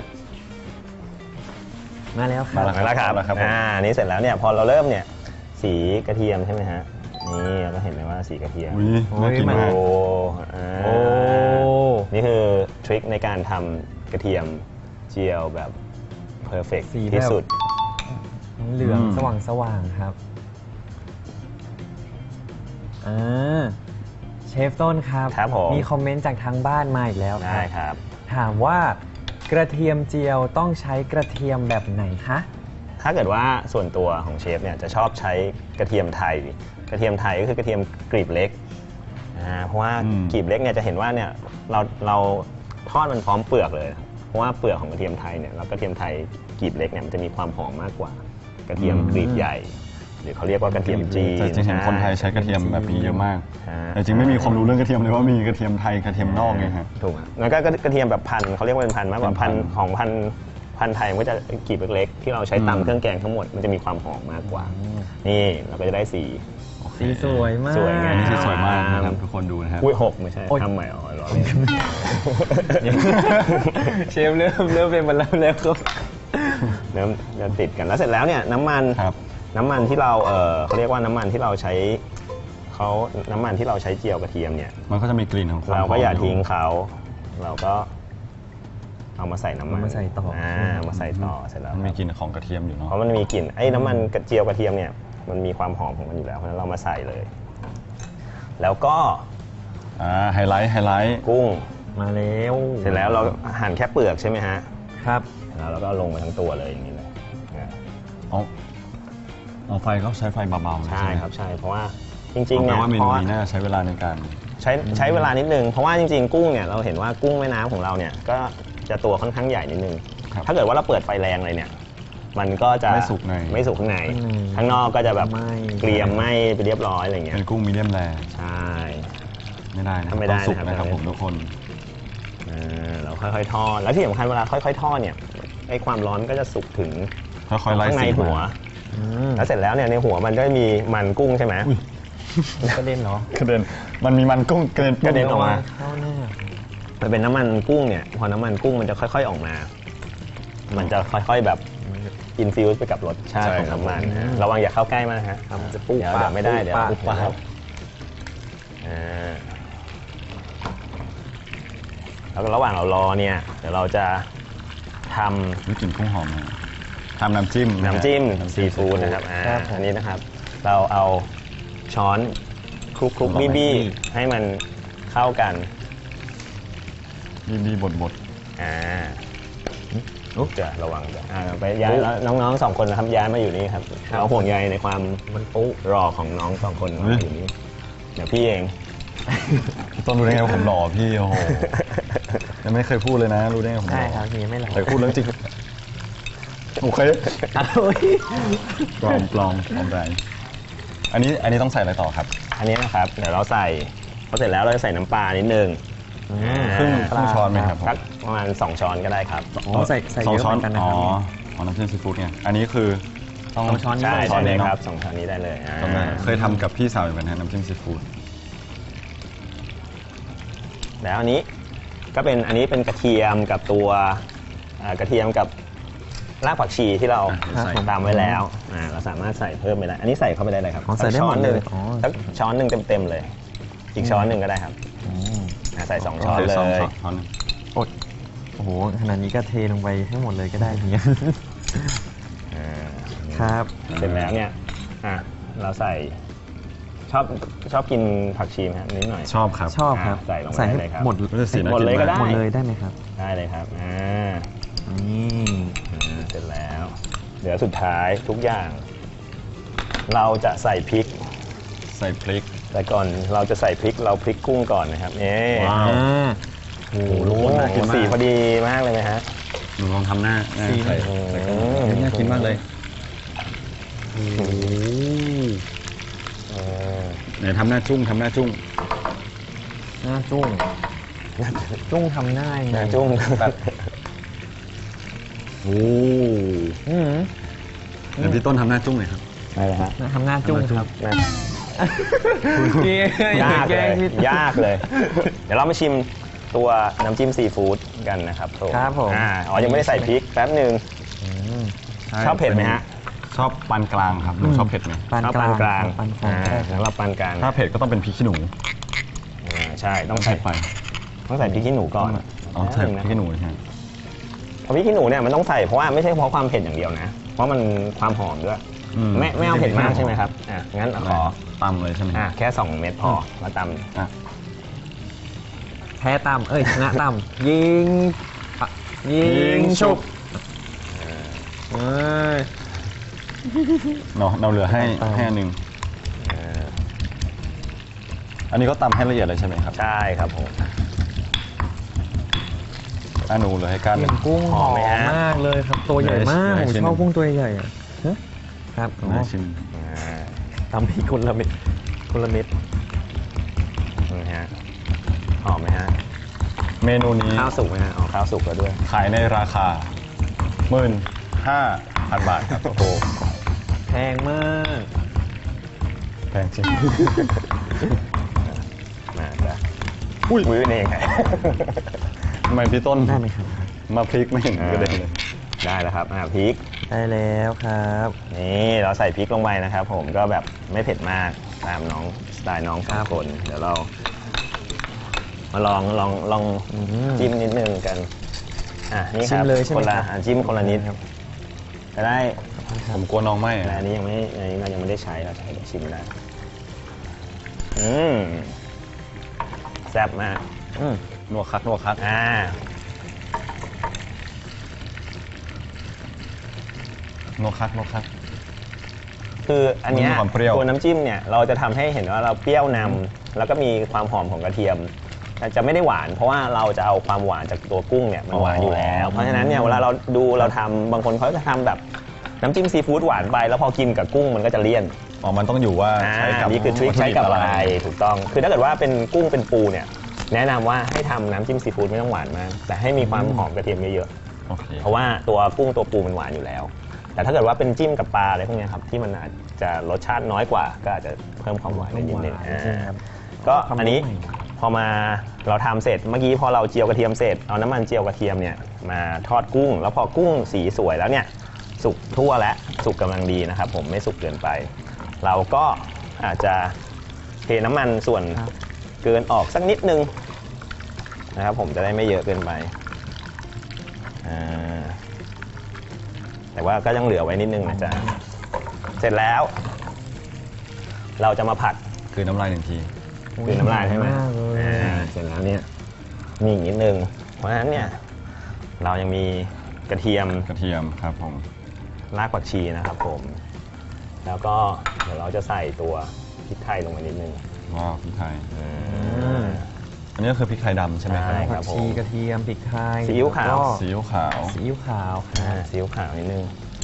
มาแล้วคมารับแล้วมาแล้วครับมาแล้วครับผมอ่าอันนี้เสร็จแล้วเนี่ยพอเราเริ่มเนี่ยสีกระเทียมใช่ไหมฮะนี่เราก็เห็นเลยว่าสีกระเทียมอุ้ยน่ากินโอ้ยมากโอ้อ่าโอ้นี่คือทริคในการทำกระเทียมเจียวแบบเพอร์เฟกสีแบบที่สุดเหลืองอืมสว่างสว่างๆครับ อ่า เชฟต้นครับครับผมมีคอมเมนต์จากทางบ้านมาอีกแล้วคได้รับครับถามว่ากระเทียมเจียวต้องใช้กระเทียมแบบไหนคะถ้าเกิดว่าส่วนตัวของเชฟเนี่ยจะชอบใช้กระเทียมไทย กระเทียมไทยก็คือกระเทียมกรีบเล็กอ่าเพราะว่าอืมกรีบเล็กเนี่ยจะเห็นว่าเนี่ยเราเราทอดมันพร้อมเปลือกเลย เพราะว่าเปลือกของกระเทียมไทยเนี่ยแล้วกระเทียมไทยกรีบเล็กเนี่ยมันจะมีความหอมมากกว่ากระเทียมกรีบใหญ่ หรือเขาเรียกว่ากระเทียมจีนแต่จริงๆเห็นคนไทยใช้กระเทียมแบบนี้เยอะมากฮะแต่จริงไม่มีความรู้เรื่องกระเทียมเลยว่ามีกระเทียมไทยกระเทียมนอกไงฮะถูกครับแล้วก็กระเทียมแบบพันธุ์เขาเรียกว่าเป็นพันธุ์มากกว่าเป็นพัพันนธุ์ธุ์ของพันธุ์พันธุ์ไทยมันก็จะกรีบเล็กๆที่เราใช้อืมตำเครื่องแกงทั้งหมดมันจะมีความหอมมากกว่า นี่เราก็จะได้สีสีสวยมากสวยงามอันนี้สวยมากนะครับทุกคนดูนะครับอุ้ยหกไม่ใช่โอ๊ยทำใหม่อ๋อรอเล่นเชฟเริ่มเริ่มเป็นมันแล้วแล้วครับเริ่มเริ่มติดกันแล้วเสร็จแล้วเนี่ยน้ำมันครับน้ำมันที่เราเออเขาเรียกว่าน้ำมันที่เราใช้เขาน้ำมันที่เราใช้เจียวกระเทียมเนี่ยมันก็จะมีกลิ่นของความเราก็อย่าหมทิ้งเขา เราก็เอามาใส่น้ำมันเอามาใส่ต่ออ่ามาใส่ต่อเสร็จแล้วมันมีกลิ่นของกระเทียมอยู่เนาะเพราะมันมีกลิ่นไอ้น้ำมันกระเจียวกระเทียมเนี่ยมันมีความหอมของมันอยู่แล้วเพราะฉะนั้นเรามาใส่เลย แล้วก็อ่าไฮไลท์ไฮไลท์กุ้งมาแล้วเสร็จแล้วเราหั่นแค่เปลือกใช่ไหมฮะครับแล้วเราก็ลงมาทั้งตัวเลยอย่างนี้เลยอ่าเอาเอาไฟก็ใช้ไฟเบาๆนะใช่ไหมครับใช่เพราะว่าจริงๆแปลเนี่ยว่าเมเพนูราะว่านี้น่าจะใช้เวลาในการใช้ใช้เวลานิดนึงเพราะว่าจริงๆกุ้งเนี่ยเราเห็นว่ากุ้งแม่น้ำของเราเนี่ยก็จะตัวค่อนข้างใหญ่นิดนึงครับถ้าเกิดว่าเราเปิดไฟแรงเลยเนี่ยมันก็จะไม่สุกในไม่สุกข้างในข้างนอกก็จะแบบไหม้เกรียมไหม้ไปเรียบร้อยอะไรเงี้เป็ยนกุ้งมีเดียมแรใช่ไม่ได้นะทำไม่ได้ต้องสุกนะครับนะครับผมทุกคนอ่าเราค่อยๆทอดแล้วที่สำคัญเวลาค่อยๆทอดเนี่ยไอ้ความร้อนก็จะสุกถึงค่อยๆไล่ข้างในสีหัวมาอืมแล้วเสร็จแล้วเนี่ยในหัวมันก็มีมันกุ้งใช่ไหมกระเด็นเหรอกระเด็นมันมีมันกุ้งกระเด็นกระเด็นออกมาเข้าหน้ามันเป็นน้ำมันกุ้งเนี่ยพอน้ำมันกุ้งมันจะค่อย ๆออกมา มันจะค่อยๆแบบอินฟิวส์ไปกับรสชาติของน้ำมันนะระวังอย่าเข้าใกล้มากนะฮะมันจะปุ๊บเดี๋ยวปะเดี๋ยวไม่ได้เดี๋ยวปุ๊บปะเดี๋ยวอ่าแล้วก็ระหว่างเรารอเนี่ยเดี๋ยวเราจะทำมีกลิ่นกุ้งหอมนะทำน้ำจิ้มะฮะน้ำจิ้มน้ำซีฟู้ดนะครับอ่าครับผมอันนี้นะครับ เราเอาช้อนคลุกคลุกลองไหมบี้บี้ให้มันเข้ากันบีบีบดบดอ่าอุ๊บจะระวังจะอ่าไปย้ายแล้วน้องๆสองคนนะครับย้ายมาอยู่นี่ครับเราห่วงใยในความมันปุ๊รอของน้องสองคนมาอยู่นี่เดี๋ยวพี่เองต้นรู้ได้ไงว่าผมหล่อพี่โอ้โหยังไม่เคยพูดเลยนะรู้ได้ไงผมหใช่ล่อครับพี่ไม่หรอกแต่พูดเรื่องจริงโอเคโอ้ยปลอมปลอมปลอมแรงอันนี้อันนี้ต้องใส่อะไรต่อครับอันนี้นะครับเดี๋ยวเราใส่พอเสร็จแล้วเราจะใส่น้ำปลานิดนึงครึ่งครึ่งช้อนไหมครับสักประมาณสองช้อนก็ได้ครับโอ้ใส่ใส่สองเยอะช้อนเหมือนกันนะอ๋คอรับอ๋อน้ำจิ้มซีฟู้ดไงอันนี้คือต้องสองช้อนใช่ช้อใช่นเลยนี้ครับเนาะสองช้อนนี้ได้เลยอ่าจำได้เคยทำกับพี่สาวอยู่เหมือนกันน้ำจิ้มซีฟู้ดแล้วอันนี้ก็เป็นอันนี้เป็นกระเทียมกับตัวอ่ากระเทียมกับรากผักชีที่เราครับใส่ผมตามไว้แล้วอ่าเราสามารถใส่เพิ่มไปได้อันนี้ใส่เข้าไปได้เลยครับอ๋อใส่ได้ช้อนหนึ่งหมดเลยอ๋อสักช้อนหนึ่งเต็มๆเลย อีกช้อนหนึ่งก็ได้ครับอืมอ่าใส่สองช้อนใส่เลสองยช้อนหนึ่งอดโอ้โหขนาดนี้ก็เทลงไปให้หมดเลยก็ได้อย่างเงี้ยอ่าครับเสร็จแล้วเนี่ยอ่ะเราใส่ชอบชอบกินผักชีไหมครับนิดหน่อยชอบครับชอบครับอ่าใส่ลงไปใส่ให้เลยครับหมดมันจะสีน่าหมดกินเลยก็ได้หมดเลยได้ไหมครับได้เลยครับอ่านี่อ่าเสร็จแล้ว เดี๋ยวสุดท้ายทุกอย่าง เราจะใส่พริกใส่พริกแต่ก่อนเราจะใส่พริกเราพริกกุ้งก่อนนะครับนี่ว้าวอ่าโอ้โหทุกคนน่ากินมากสีพอดีมากเลยไหมฮะหนูลองทำหน้าหน้าสีใส่อืมใส่กระดาษน่ากินมากเลยเออไหนทำหน้าจุ้งทำหน้าจุ้งหน้าจุ้งจุ้งทำหน้ายังไงนะจุ้งโอ้อืมเดี๋ยวพี่ต้นทำหน้าจุ้งหน่อยครับได้เลยฮะทำหน้าจุ้งทำหน้าจุ้งครับนะพี่ยากแกเลล้งยพี่ยากเลย เดี๋ยวเรามาชิมตัวน้ำจิ้มซีฟู้ดกันนะครับผมครับผมอ่าอ๋อยังไม่ได้ใส่พริกแป๊บหนึ่งอืมใช่ชอบเผ็ดไหมฮะชอบปานกลางครับหนูชอบเผ็ดไหมปานชอบกปาลางนกลางปานกลางอ่าสำหรับปานกลางถ้าเผ็ดก็ต้องเป็นพริกขี้หนูอ่าใช่ต้องต้องใส่ใส่ไฟต้องใส่พริกขี้หนูก่อนอ๋อใส่พริกขี้หนูใช่ไหมเพราะพริกขี้หนูเนี่ยมันต้องใส่เพราะว่าไม่ใช่เพราะความเผ็ดอย่างเดียวนะ เพราะมันความหอมด้วยอืไม่ไม่เอาเผ็ดมากใช่ไหมครับอ่ะงั้นขอตำเลยใช่ไหมอ่ะแค่สองเม็ดพอมาตอ่ะแพ้ตำเอ้ยชนะตำยิงปะยิงฉุบเอ้ยเนาะเราเหลือให้ตำให้อันหนึงำอ่าอันนี้ก็ตำให้ละเอียดเลยใช่ไหมครับใช่ครับผมอ่ะหนูเหลือให้ก้านหกนึ่ลิ่งนกุ้งหอมมากเลยครับ ตัวใหญ่มากได้ผมชิ้นชอบหนึ่งกุ้งตัวใหญ่อะฮะครับอ๋อได้ชิมอ่าตำพริกคนละเม็ดคนละเม็ดนี่ฮะหอมไหมฮะเมนูนี้ข้าวสุกไหมฮะอ๋อข้าวสุกแล้วด้วยขายในราคาหมื่นห้าพันบาทครับโอ้โหแพงมากแแพงจริงมาจ้ะอุ้ยมือเองไงทำไมพี่ต้นได้ไหมครับมาพลิกไม่เห็นกระเด็นเลยได้แล้วครับอ่าพริกได้แล้วครับนี่เราใส่พริกลงไปนะครับ ผมก็แบบไม่เผ็ดมากตามน้องสไตล์น้องสองคนเดี๋ยวเรา มาลองลองลองอืมจิ้มนิดนึงกันอ่ะนี่คชิรับมเลยใช่ไหมคนละครับอ่ะจิ้มคนละนิดครับจะได้ผมกลัวน้องไหมแต่อะอันนี้ยังไม่อันนี้เรายังไม่ได้ใช้เราใช้เดี๋ยวชิมได้อืมแซ่บมากอืมนัวคักนัวคักอ่านัวคักนัวคักคืออันเนี้ยมันมีความเปรี้ยวตัวน้ำจิ้มเนี่ยเราจะทำให้เห็นว่าเราเปรี้ยวนำแล้วก็มีความหอมของกระเทียมแต่จะไม่ได้หวาน เพราะว่าเราจะเอาความหวานจากตัวกุ้งเนี่ยมันหวานอยู่แล้ว เพราะฉะนั้นเนี่ยเวลาเราดูเราทำบางคนเขาจะทำแบบน้ำจิ้มซีฟู้ดหวานไปแล้วพอกินกับกุ้งมันก็จะเลี่ยนอ๋อมันต้องอยู่ว่าใช้กับอ่านี่คือทริควัตถุใช้ดิกับอะไรถูกต้อง คือถ้าเกิดว่าเป็นกุ้งเป็นปูเนี่ยแนะนำว่าให้ทำน้ำจิ้มซีฟู้ดไม่ต้องหวานมาก แต่ให้มีความหอมกระเทียมเยอะโอเคๆเพราะว่าตัวกุ้งตัวปูมันหวานอยู่แล้ว แต่ถ้าเกิดว่าเป็นจิ้มกับปลาอะไรพวกเนี้ยครับที่มันอาจจะรสชาติน้อยกว่า ก็อาจจะเพิ่มความหวานได้นิดนึงอ่าใช่ครับก็อันนี้พอมาเราทำเสร็จเมื่อกี้พอเราเจียวกระเทียมเสร็จเอาน้ำมันเจียวกระเทียมเนี่ยมาทอดกุ้ง แล้วพอกุ้งสีสวยแล้วเนี่ยสุกทั่วและสุกกำลังดีนะครับผมไม่สุกเกินไป เราก็อาจจะเทน้ำมันส่วนครับเกินออกสักนิดนึงนะครับผมจะได้ไม่เยอะเกินไปอ่าแต่ว่าก็ยังเหลือไว้นิดนึงนะจ๊ะเสร็จแล้ว เราจะมาผัดคือน้ำลายหนึ่งทีคือน้ำลายใช่ไหมมากเลยอ่าเสร็จแล้วเนี่ยมีอีกนิดนึง เพราะฉะนั้นเนี่ยเรายังมีกระเทียมกระเทียมครับผมรากผักชีนะครับผม แล้วก็เดี๋ยวเราจะใส่ตัวพริกไทยลงไปนิดนึงว้าวพริกไทยอือืมมอันนี้ก็คือพริกไทยดำใช่ไหมครับใช่ คผัรับกผมชีกระเทียมพริกไทยซีอิ๊วขาวแล้ก็ซีอิ๊วขาวซีอิ๊วขาวคอ่ารับซีอิ๊วขาวนิดนึง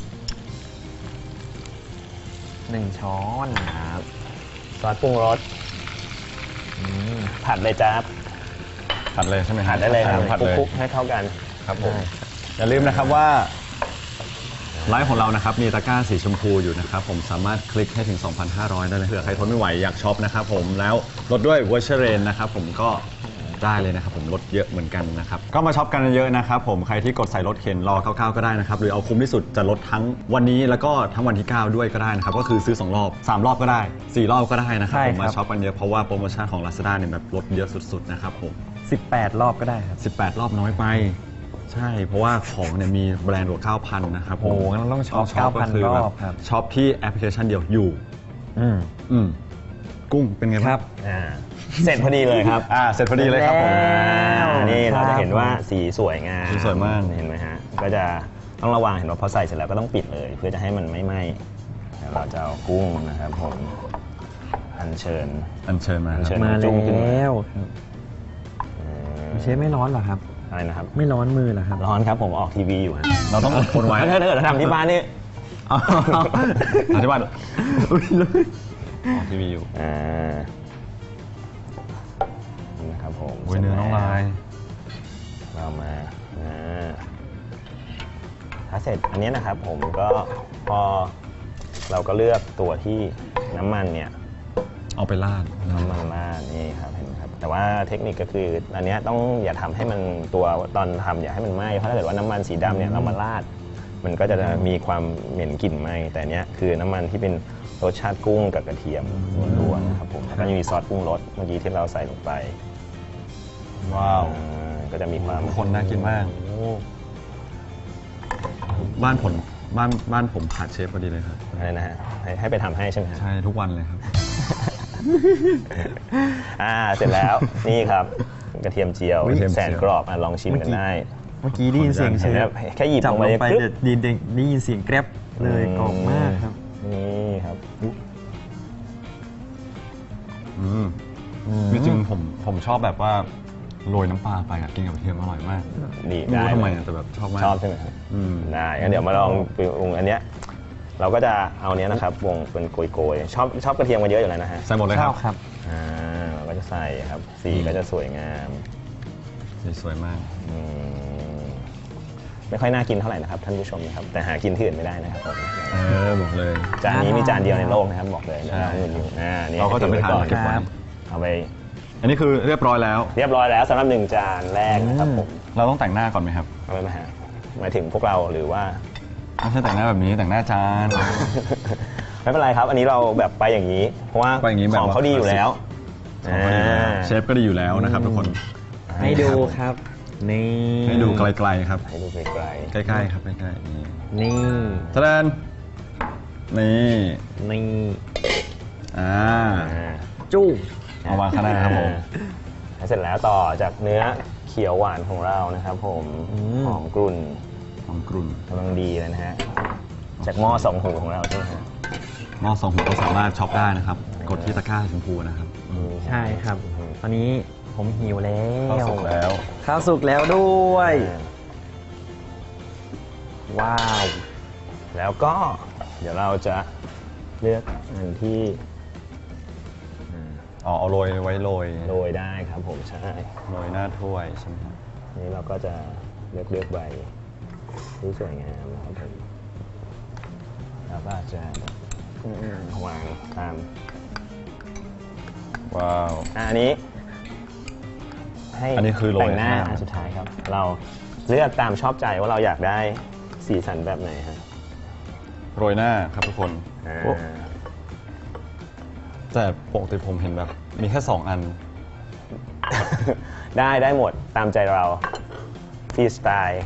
หนึ่งช้อนครับซอสปรุงรสอืมผัดเลยจ้าผัดเลยใช่ไหมครัผัดได้เลยครับผัดเลยคลุกๆให้เข้ากันครับผมได้อย่าลืมนะครับว่าไลฟ์ของเรานะครับมีตะกร้าสีชมพูอยู่นะครับผมสามารถคลิกให้ถึง สองพันห้าร้อย ได้เลยเผื่อใครทนไม่ไหวอยากช็อปนะครับผมแล้วลดด้วยวอชเรนนะครับผมก็ได้เลยนะครับผมลดเยอะเหมือนกันนะครับก็มาช็อปกันเยอะนะครับผมใครที่กดใส่รถเข็นรอเก้าเก้าก็ได้นะครับหรือเอาคุ้มที่สุดจะลดทั้งวันนี้แล้วก็ทั้งวันที่เก้าด้วยก็ได้นะครับก็คือซื้อสองรอบสามรอบก็ได้สี่รอบก็ได้นะครับใช่ผมครัมาบช็อปกันเยอะเพราะว่าโปรโมชั่นของ Lazada เนี่ยแบบลดเยอะสุดๆนะครับผมสิบแปดรอบก็ได้ครับสิบแปดรอบน้อยไป ใช่ เพราะว่าของเนี่ยมีแบรนด์กว่า เก้าพัน นะครับผมโอ้โหงั้นเราต้องช็อปก็เก้าพันคือแรอบครับช็อปที่แอปพลิเคชันเดียวอยู่อืมอืมกุ้งเป็นไงคบ้างรับอ่าเสร็จพอดีเลยครับอ่าเสร็จพอดีเลยครับผมแล้วอ่านี่เราจะเห็นว่าครับสีสวยงามสีสวยมากเห็นไหมฮะก็จะต้องระวังเห็นว่าพอใส่เสร็จแล้วก็ต้องปิดเลย เพื่อจะให้มันไม่ไหม้เดี๋ยวเราจะเอากุ้งนะครับผมอัญเชิญอัญเชิญมาคอัญเชิรับญมาจุ่มขึ้นมาแล้วครับอืมเชฟไม่ร้อนเหรอครับอะไรนะครับไม่ร้อนมือเหรอครับร้อนครับผมออกทีวีอยู่ฮะเราต้องอดทนไว้ถ้าเกิดเราทำที่บ้านนี่อธิบายทีวีอยู่อ่านี่นะครับผมโอ้ยเนื้อน้องลายเรามาอ่าถ้าเสร็จอันนี้นะครับผมก็พอเราก็เลือกตัวที่น้ำมันเนี่ยเอาไปราดน้ำมันราดนี่ครับเห็นไหมครับแต่ว่าเทคนิคก็คืออันเนี้ยต้องอย่าทำให้มันตัวตอนทำอย่าให้มันไหม้เพราะถ้าเกิดว่าน้ำมันสีดำเนี่ยเรามาราด มันก็จะมีความเหม็นกลิ่นไหม้แต่เนี้ยคือน้ำมันที่เป็นรสชาติกุ้งกับกระเทียมล้วนๆนะครับผมแล้วก็ยังมีซอสปรุงรสเมื่อกี้ที่เราใส่ลงไปว้าวอ่าก็จะมีความทุกคนน่ากินมาก บ้านผมบ้านบ้านผมขาดเชฟพอดีเลยครับอะไรนะฮะให้ให้ไปทำให้ใช่ไหมฮะใช่ทุกวันเลยครับอ่าเสร็จแล้ว นี่ครับกระเทียมเจียวกระเทียมเจียวแสนกรอบอ่ะลองชิมกันได้เมื่อกี้ได้ยินเสียงเชเห็นไหมฟแค่หยิบจับลงลไปงไปปึ๊บจะได้ยินได้ยินเสียงแกร็บเลยกรอบมากครับนี่ครับอืมอืมจริงๆผมผมชอบแบบว่าโรยน้ำปลาไปอะกินกับกระเทียมอร่อยมากดีไม่ได้รู้ทำไมอะแต่แบบชอบมากชอบใช่ไหมครับอืมได้งั้นเดี๋ยวมาลองปรุงอันเนี้ยเราก็จะเอาเนี้ยนะครับวงเป็นโกยๆชอบชอบกระเทียมกันเยอะอยู่แล้วนะฮะใส่หมดเลยชคอรับบ ครับอ่าเราก็จะใส่ครับสีก็จะสวยงามสีสวยมากอืมไม่ค่อยน่ากินเท่าไหร่นะครับท่านผู้ชมนะครับแต่หากินที่อื่นไม่ได้นะครับผมเออบอกเลยจานนี้มีจานเดียวในโลกนะครับบอกเลยใช่น้องอยู่อ่านี่เราก็จะไม่ทานก่อนเก็บไว้เอาไปอันนี้คือเรียบร้อยแล้วเรียบร้อยแล้วสำหรับหนึ่งจานแรกนะครับผมเราต้องแต่งหน้าก่อนไหมครับเอาไปมาหาหมายถึงพวกเราหรือว่าไม่ใช่แต่งหน้าแบบนี้แต่งหน้าจานไม่เป็นไรครับ อันนี้เราแบบไปอย่างนี้ เพราะว่าไปอย่างนี้แบบของเขาดีอยู่แล้วของเขาดีอยู่แล้วเชฟก็ดีอยู่แล้วนะครับทุกคนให้ดูครับ นี่ให้ดูไกลๆครับให้ดูไกลใกล้ๆครับใกล้ๆนี่นี่แสดงนี่นี่อ่าๆอ่าจุ้งเอาวางข้างหน้าครับผมอ่าเสร็จแล้วต่อจากเนื้อเขียวหวานของเรานะครับผมหอมกรุ่นหอมกรุ่นกำลังดีเลยนะฮะจากหม้อสองหูของเราใช่ไหมฮะหม้อสองหัวก็สามารถช็อปได้นะครับ กดที่ตะกร้าสีชมพูนะครับใช่ครับ ตอนนี้ผมหิวแล้วข้าวสุกแล้วข้าวสุกแล้วด้วยอ่าว้าวแล้วก็เดี๋ยวเราจะเลือกอันที่อ่าอ๋อเอาโรยไว้โรยโรยได้ครับผมใช่โรยหน้าถ้วยใช่ไหมครับนี่เราก็จะเลือกเลือกใบที่สวยงามนะครับผมแล้วก็จะอืมวางตามว้าวอ่ะอันนี้ ให้อันนี้คือโรยแต่งหน้าหน้าอันสุดท้ายครับ เราเลือกตามชอบใจว่าเราอยากได้สีสันแบบไหนฮะโรยหน้าครับทุกคนอ่าโอ้ แต่ปกติผมเห็นแบบมีแค่สองอันได้ได้หมดตามใจเราฟรีสไตล์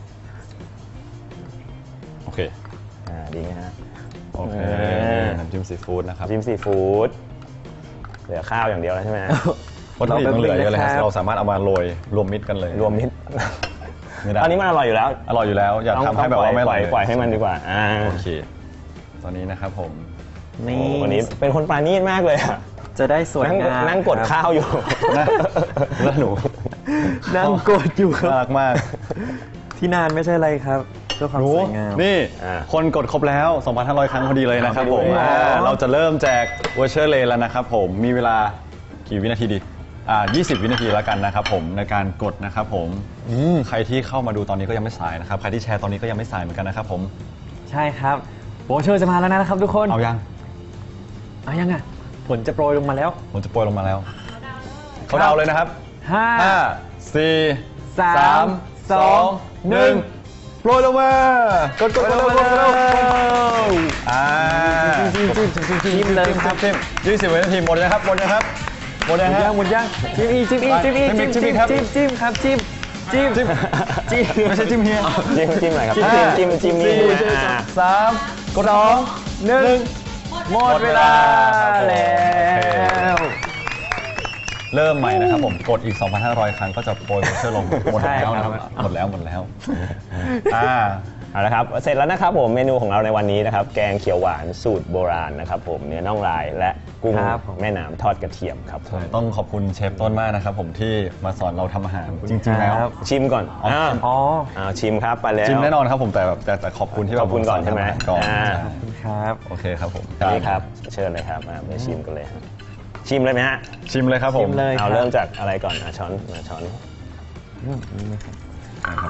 โอเคอ่าดีไหมฮะโอเคเออน้ำจิ้มซีฟู้ดนะครับจิ้มซีฟู้ดเหลือข้าวอย่างเดียวแล้วใช่ไหมฮะวัตถุดิบมันเหลือเยอะเลยครับเราเป็นเราสามารถเอามาโรยรวมมิตรกันเลยรวมมิตรไม่ได้ตอนนี้มันอร่อยอยู่แล้วอร่อยอยู่แล้ว อยากต้องทำให้แบบว่าไม่อปร่ล่ออย ยปล่อยให้มันดีกว่าอ่าโอเค ตอนนี้นะครับผมนี่วันนี้เป็นคนปราณีตมากเลยอะจะได้สวยนั่งงามนั่งกดครับข้าวอยู่นะแล้วหนูนั่งกดอยู่คน่ารับรักมากที่นานไม่ใช่อะไรครับเพื่อความหนูสวยงามนี่อ่าคนกดครบแล้ว สองพันห้าร้อย ครั้งพอดีเลยนะครับผมว้าวอ่าเราจะเริ่มแจกวอเชอร์เลนแล้วนะครับผมมีเวลากี่วินาทีดีอ่ายี่สิบ วินาทีแล้วกันนะครับผมในการกดนะครับผมใครที่เข้ามาดูตอนนี้ก็ยังไม่สายนะครับใครที่แชร์ตอนนี้ก็ยังไม่สายเหมือนกันนะครับผมใช่ครับโบเชอร์จะมาแล้วนะครับทุกคนเอายังเอายังอ่ะผลจะโปรยลงมาแล้วผมจะโปรยลงมาแล้วเขาเดาเลยนะครับห้าห้า สี่สามสามสองหนึ่งโปรยลงมากดกดกดกดกดกดอ่าจิ้มจิ้มจิ้มจิ้มจิ้มจิ้มเลยครับจิ้มยี่สิบวินาทีหมดยังครับหมดยังครับหมดยังหมดฮะย่างหมดย่างจิ้มอีกจิ้มอีกจิ้มอีกจิ้จิ้มมอีกจิ้มจิ้มอีกครับจิ้มจิ้มครับจิ้มจิ้มจิ้มจิ้มไม่ใช่จิ้มเฮียจิ้มจิ้มอะไรครับห้าจิ้มจิ้มจิ้มนี่สี่นะอ่าสามกดสองหนึ่งหมดเวลาแล้วเริ่มใหม่นะครับผมกดอีก สองพันห้าร้อย ครั้งก็จะโปรยโวเชอร์ลงหมดแล้วนะครับใช่ครับหมดแล้วหมดแล้วอ่าเอาละครับเสร็จแล้วนะครับผมเมนูของเราในวันนี้นะครับแกงเขียวหวานสูตรโบราณนะครับผมเนื้อน่องลายและกุ้งครับผมแม่น้ำทอดกระเทียมครับผมต้องขอบคุณเชฟต้นมากนะครับผมที่มาสอนเราทำอาหารจริงๆแล้วครับชิมก่อนอ๋ออ่าอ๋ออ่าชิมครับไปแล้วจริงแน่นอนครับผมแต่แบบแต่แต่ขอบคุณที่แบบขอบคุณก่อนใช่ไหมสาารถก่อนอ่าใช่ขอบคุณครับโอเคครับผมนี่ครับเชิญเลยครับมาไปชิมกันเลยครับชิมเลยไหมฮะชิมเลยครับผมชิมเลยเอาเริ่มจากอะไรก่อนอ่ะช้อนมาช้อนอืมนี่นะครับนะครับ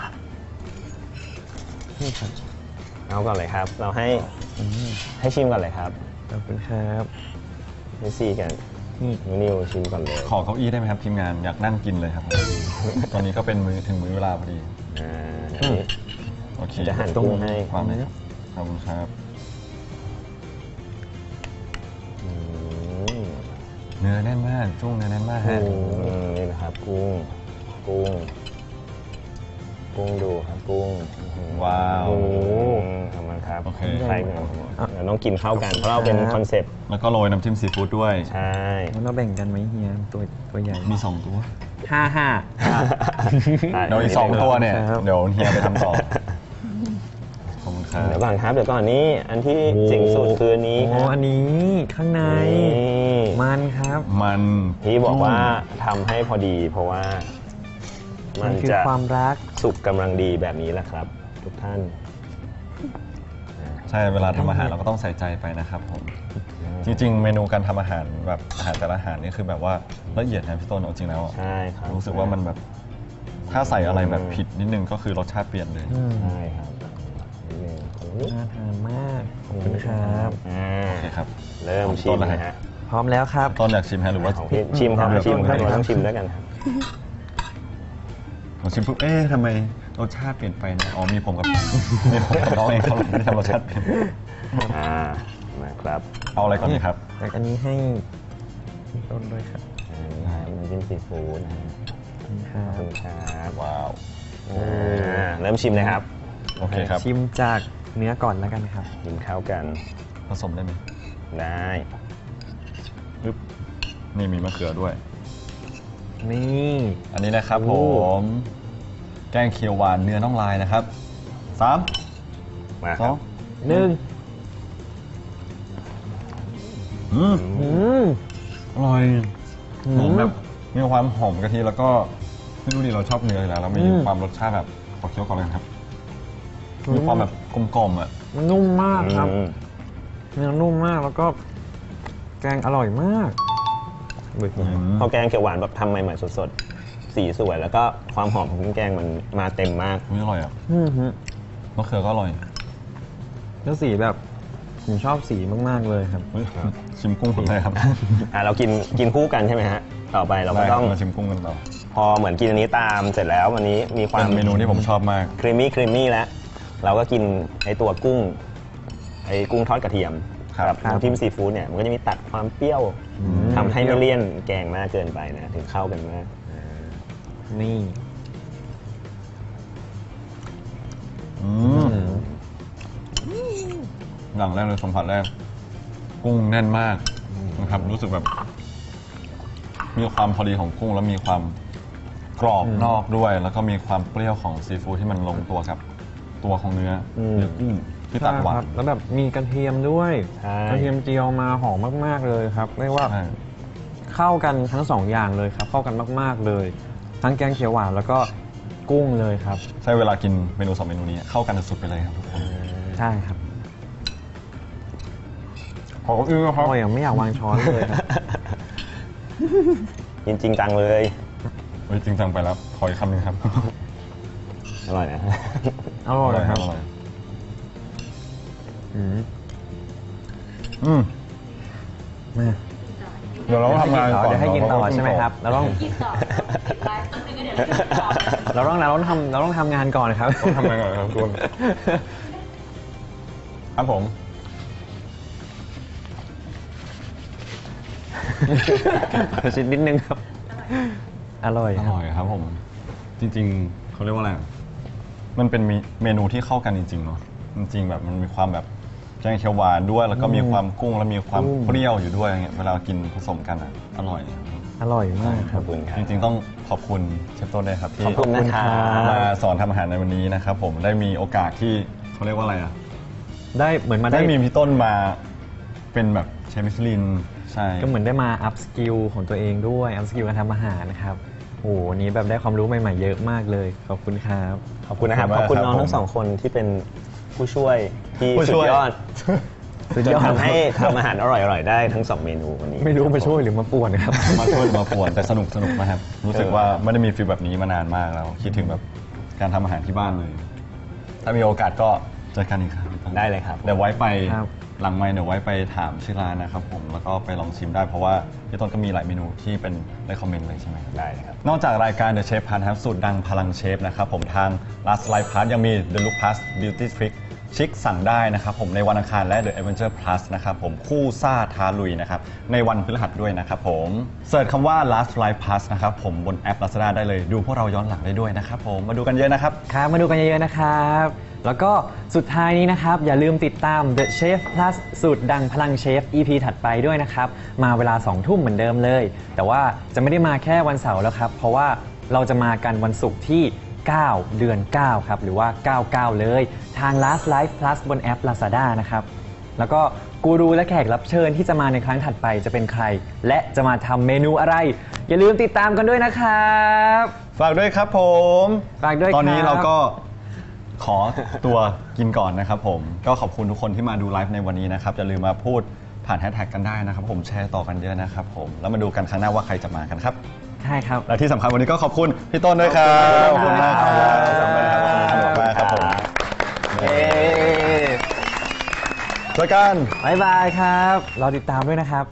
นี่ครับเอาก่อนเลยครับ เราให้อืมให้ชิมก่อนเลยครับขอบคุณครับให้ซีกันนี่นิวชิมก่อนเลยขอเก้าอี้ได้ไหมครับทีมงานอยากนั่งกินเลยครับผมตอนนี้ก็เป็นมื้อถึงมื้อเวลาพอดีอ่าอันนี้โอเคจะหั่นกุ้งให้วางเลยครับขอบคุณครับอืมเนื้อแน่นมากจุ้งเนื้อแน่นมากฮะกุ้งนี่นะครับกุ้งกุ้งกุ้งดูครับกุ้งว้าวโอ้โหทำมันครับโอเคใช่ครับเดี๋ยวต้องกินเข้ากันเพราะเราเป็นคอนเซปต์แล้วก็โรยน้ำจิ้มซีฟู้ดด้วยใช่งั้นเราแบ่งกันไหมเฮียตัวตัวใหญ่มีสองตัวห้าห้าเดี๋ยวอีกสองตัวเนี่ยครับเดี๋ยวเฮียไปทำต่อขอบคุณครับเดี๋ยวก่อนครับเดี๋ยวก่อนนี้อันที่เจ๋งสุดคืออันนี้โอ้ครับอันนี้ข้างในนี่มันครับมันที่บอกว่าทำให้พอดีเพราะว่า มัมันนคือจะความรักสุกกำลังดีแบบนี้แหละครับ ทุกท่านใช่เวลาทำอาหารเราก็ต้องใส่ใจไปนะครับผมจริง ๆ เมนูการทำอาหารแบบอาหารแต่ละอาหารนี่คือแบบว่าละเอียดนะพี่ต้นเอาจริงแล้วอะใช่ครับรู้สึกว่ามันแบบถ้าใส่อะไรแบบผิดนิดนึงก็คือรสชาติเปลี่ยนเลยอืมใช่ครับนิดนึงโอ้โหน่าทานมากขอบคุณครับอ่าโอเคครับเริ่มชิมนะฮะพร้อมแล้วครับต้นอยากชิมฮะหรือว่าของพี่ชิมครับเดี๋ยวชิมครับเดี๋ยวเราต้องชิมด้วยกันครับผมชิมปุ๊บเอ๊ะทำไมรสชาติเปลี่ยนไปนะอ๋อมีผมกับ มีผมกับน้องเองครับที่ทำรสชาติเปลี่ยนอ่ามาครับเอาอะไรก่อนดีครับจากอันนี้ให้พี่ต้นด้วยครับอ่าน้ำจิ้มซีฟู้ดนะฮะครัขอบบคุณครับว้าวอ่าเริ่มชิมเลยครับโอเคครับชิมจากเนื้อก่อนแล้วกันครับชิมเข้ากันผสมได้ไหมได้ปึ๊บนี่มีมะเขือด้วยนี่อันนี้นะครับโอ้ผมแกงเขียวหวานเนื้อน่องลายนะครับสามมาสครัอบ งหนึ่งอืมอืมอร่อยอืมหอมแบบมีความหอมกะทิแล้วก็ไม่รู้ดิเราชอบเนื้ออยู่แล้วแล้วมีอืมความรสชาติแบบขอเคี้ยวก่อนเลยครับมีความแบบกลมๆอ่ะมันนุ่มมากครับอืมเนื้อนุ่มมากแล้วก็แกงอร่อยมากเบิกอืมพอแกงเขียวหวานแบบทำใหม่ๆสดๆ สีสวยแล้วก็ความหอมของเครื่องแกงมันมาเต็มมากอุ๊ยอร่อยอ่ะอืมฮึมะเขือก็อร่อยแล้วสีแบบผมชอบสีมากๆเลยครับอุ๊ยชิมกุ้งผมได้ครับอ่าเรากินกินคู่กันใช่ไหมฮะ ต่อไปเราก็ได้คต้รัอบ งมาชิมกุ้งกันต่อพอเหมือนกินอันนี้ตามเสร็จแล้ววันนี้มีควาเป็มนเมนูที่ผมชอบมากครีมมี่ครีมมี่แล้วเราก็กินไอตัวกุ้งไอกุ้งทอดกระเทียมครับกับน้ำจิ้มซีฟู้ดเนี่ยมันก็จะมีตัดความเปรี้ยวทำให้ไม่เลี่ยนแกงมากเกินไปนะถึงเข้ากันมากอ่านี่อืมอย่างแรกเลยสัมผัสแรก กุ้งแน่นมากนะครับ รู้สึกแบบ มีความพอดีของกุ้งแล้วมีความกรอบอืมนอกด้วย แล้วก็มีความเปรี้ยวของซีฟู้ดที่มันลงตัวกับตัวของเนื้ออมเนื้อกุ้งที่ตัดหวาใช่คน รับแล้วแบบมีกระเทียมด้วยใช่กระเทียมเจียวมาหอมมากๆเลยครับเรียกว่าใช่เข้ากันทั้งสองอย่างเลยครับ เข้ากันมากๆเลย ทั้งแกงเขียวหวานแล้วก็กุ้งเลยครับใช่เวลากินเมนูสองเมนูนี้เข้ากันสุดๆไปเลยครับทุกคนใช่ครับขอบคุณครับโอ้ยยังไม่อยากวางช้อนเลยครับกินจริงจังเลยเฮ้ยจริงจังไปแล้วขออีกคำหนึ่งครับอร่อยนะอร่อยครับอร่อยอืมอืมมาเดี๋ยวเราต้องทำงานก่อนเดี๋ยวให้กินต่อเราต้องใช่ไหมครับ เราต้องกินต่อปิดไลฟ์แป๊บนึงก็เดี๋ยวเรากินต่อนะเราต้องเราต้องทำเราต้องทำงานก่อนครับต้องทำงานก่อนครับคุณครับผมชิดนิดนึงครับ อร่อยอครับร่อยครับผม จริงๆเขาเรียกว่าอะไร มันเป็นเมนูที่เข้ากันจริงๆเนาะจริงๆแบบมันมีความแบบแกงเขียวหวานด้วย แล้วก็มีความกุ้งแล้วมีความกุ้งเปรี้ยวอยู่ด้วยอย่างเงี้ยเวลากินผสมกันอ่ะอร่อยอร่อยมากคขรัอบบคุณครับจริงๆต้องขอบคุณเชฟต้นด้วยครับที่ขอบคุณนะครับมาสอนทำอาหารในวันนี้นะครับผมได้มีโอกาสที่เขาเรียกว่าอะไรอ่ะได้เหมือนมาได้ได้มีพี่ต้นมาเป็นแบบเชฟมิชลินใช่ก็เหมือนได้มาอัพสกิลของตัวเองด้วยอัพสกิลการทำอาหารนะครับโอ้โหวันนี้แบบได้ความรู้ใหม่ๆเยอะมากเลย ขอบคุณครับขอบคุณนะครับ ขอบคุณน้องทั้งสองคนที่เป็นผู้ช่วยที่ผู้สุช่ดวยยอดสุดจยนอดทำให้ทำอาหารอร่อยๆได้ทั้งสองเมนูวันนี้ไม่รู้มาช่วยหรือมาป่วนครับมาช่วยมาป่วนแต่สนุกสนุกนะครับ รู้สึกว่าไม่ได้มีฟีลแบบนี้มานานมากแล้ว คิดถึงแบบการทำอาหารที่บ้านเลย ถ้ามีโอกาสก็เจอกันอีกครับได้เลยครับเดี๋ยวไว้ไปครับหลังไมค์เดี๋ยวไว้ไปถามชื่อร้านนะครับผมแล้วก็ไปลองชิมได้เพราะว่าพี่ต้นก็มีหลายเมนูที่เป็นในคอมเมนต์เลยใช่ไหมครับได้เลยครับนอกจากรายการ The Chef Pass นะครับสูตรดังพลังเชฟนะครับผมทาง Last Life Pass ยังมี The Look Plus Beauty Trick ชิคสั่งได้นะครับผมในวันอังคารและ The Adventure Plus นะครับผมคู่ซ่าท้าลุยนะครับในวันพฤหัสด้วยนะครับผมเสิร์ชคำว่า Last Life Plus นะครับผมบนแอป Lazada ได้เลยดูพวกเราย้อนหลังได้ด้วยนะครับผมมาดูกันเยอะนะครับครับมาดูกันเยอะๆนะครับ แล้วก็สุดท้ายนี้นะครับ อย่าลืมติดตาม The Chef Plus สูตรดังพลังเชฟ อี พี ถัดไปด้วยนะครับ มาเวลาสองทุ่มเหมือนเดิมเลย แต่ว่าจะไม่ได้มาแค่วันเสาร์แล้วครับ เพราะว่าเราจะมากันวันศุกร์ที่ เก้า เดือน เก้า ครับ หรือว่า เก้า เก้า เลย ทาง Last Life Plus บนแอป Lazada นะครับ แล้วก็กูรูและแขกรับเชิญที่จะมาในครั้งถัดไปจะเป็นใคร และจะมาทำเมนูอะไร อย่าลืมติดตามกันด้วยนะครับฝากด้วยครับผมฝากด้วยตอนนี้ครับเราก็ขอตัวกินก่อนนะครับผม ก็ขอบคุณทุกคนที่มาดูไลฟ์ในวันนี้นะครับ อย่าลืมมาพูดผ่านแฮชแท็กกันได้นะครับผมแชร์ต่อกันเยอะนะครับผม แล้วมาดูกันครั้งหน้าว่าใครจะมากันครับใช่ครับและที่สำคัญวันนี้ก็ขอบคุณพี่ต้นด้วยครับขอบคุณมากครับขอบคุณมากครับสนุกมากครับผมเย้เจอกันบ๊ายบายครับรอติดตามด้วยนะครับ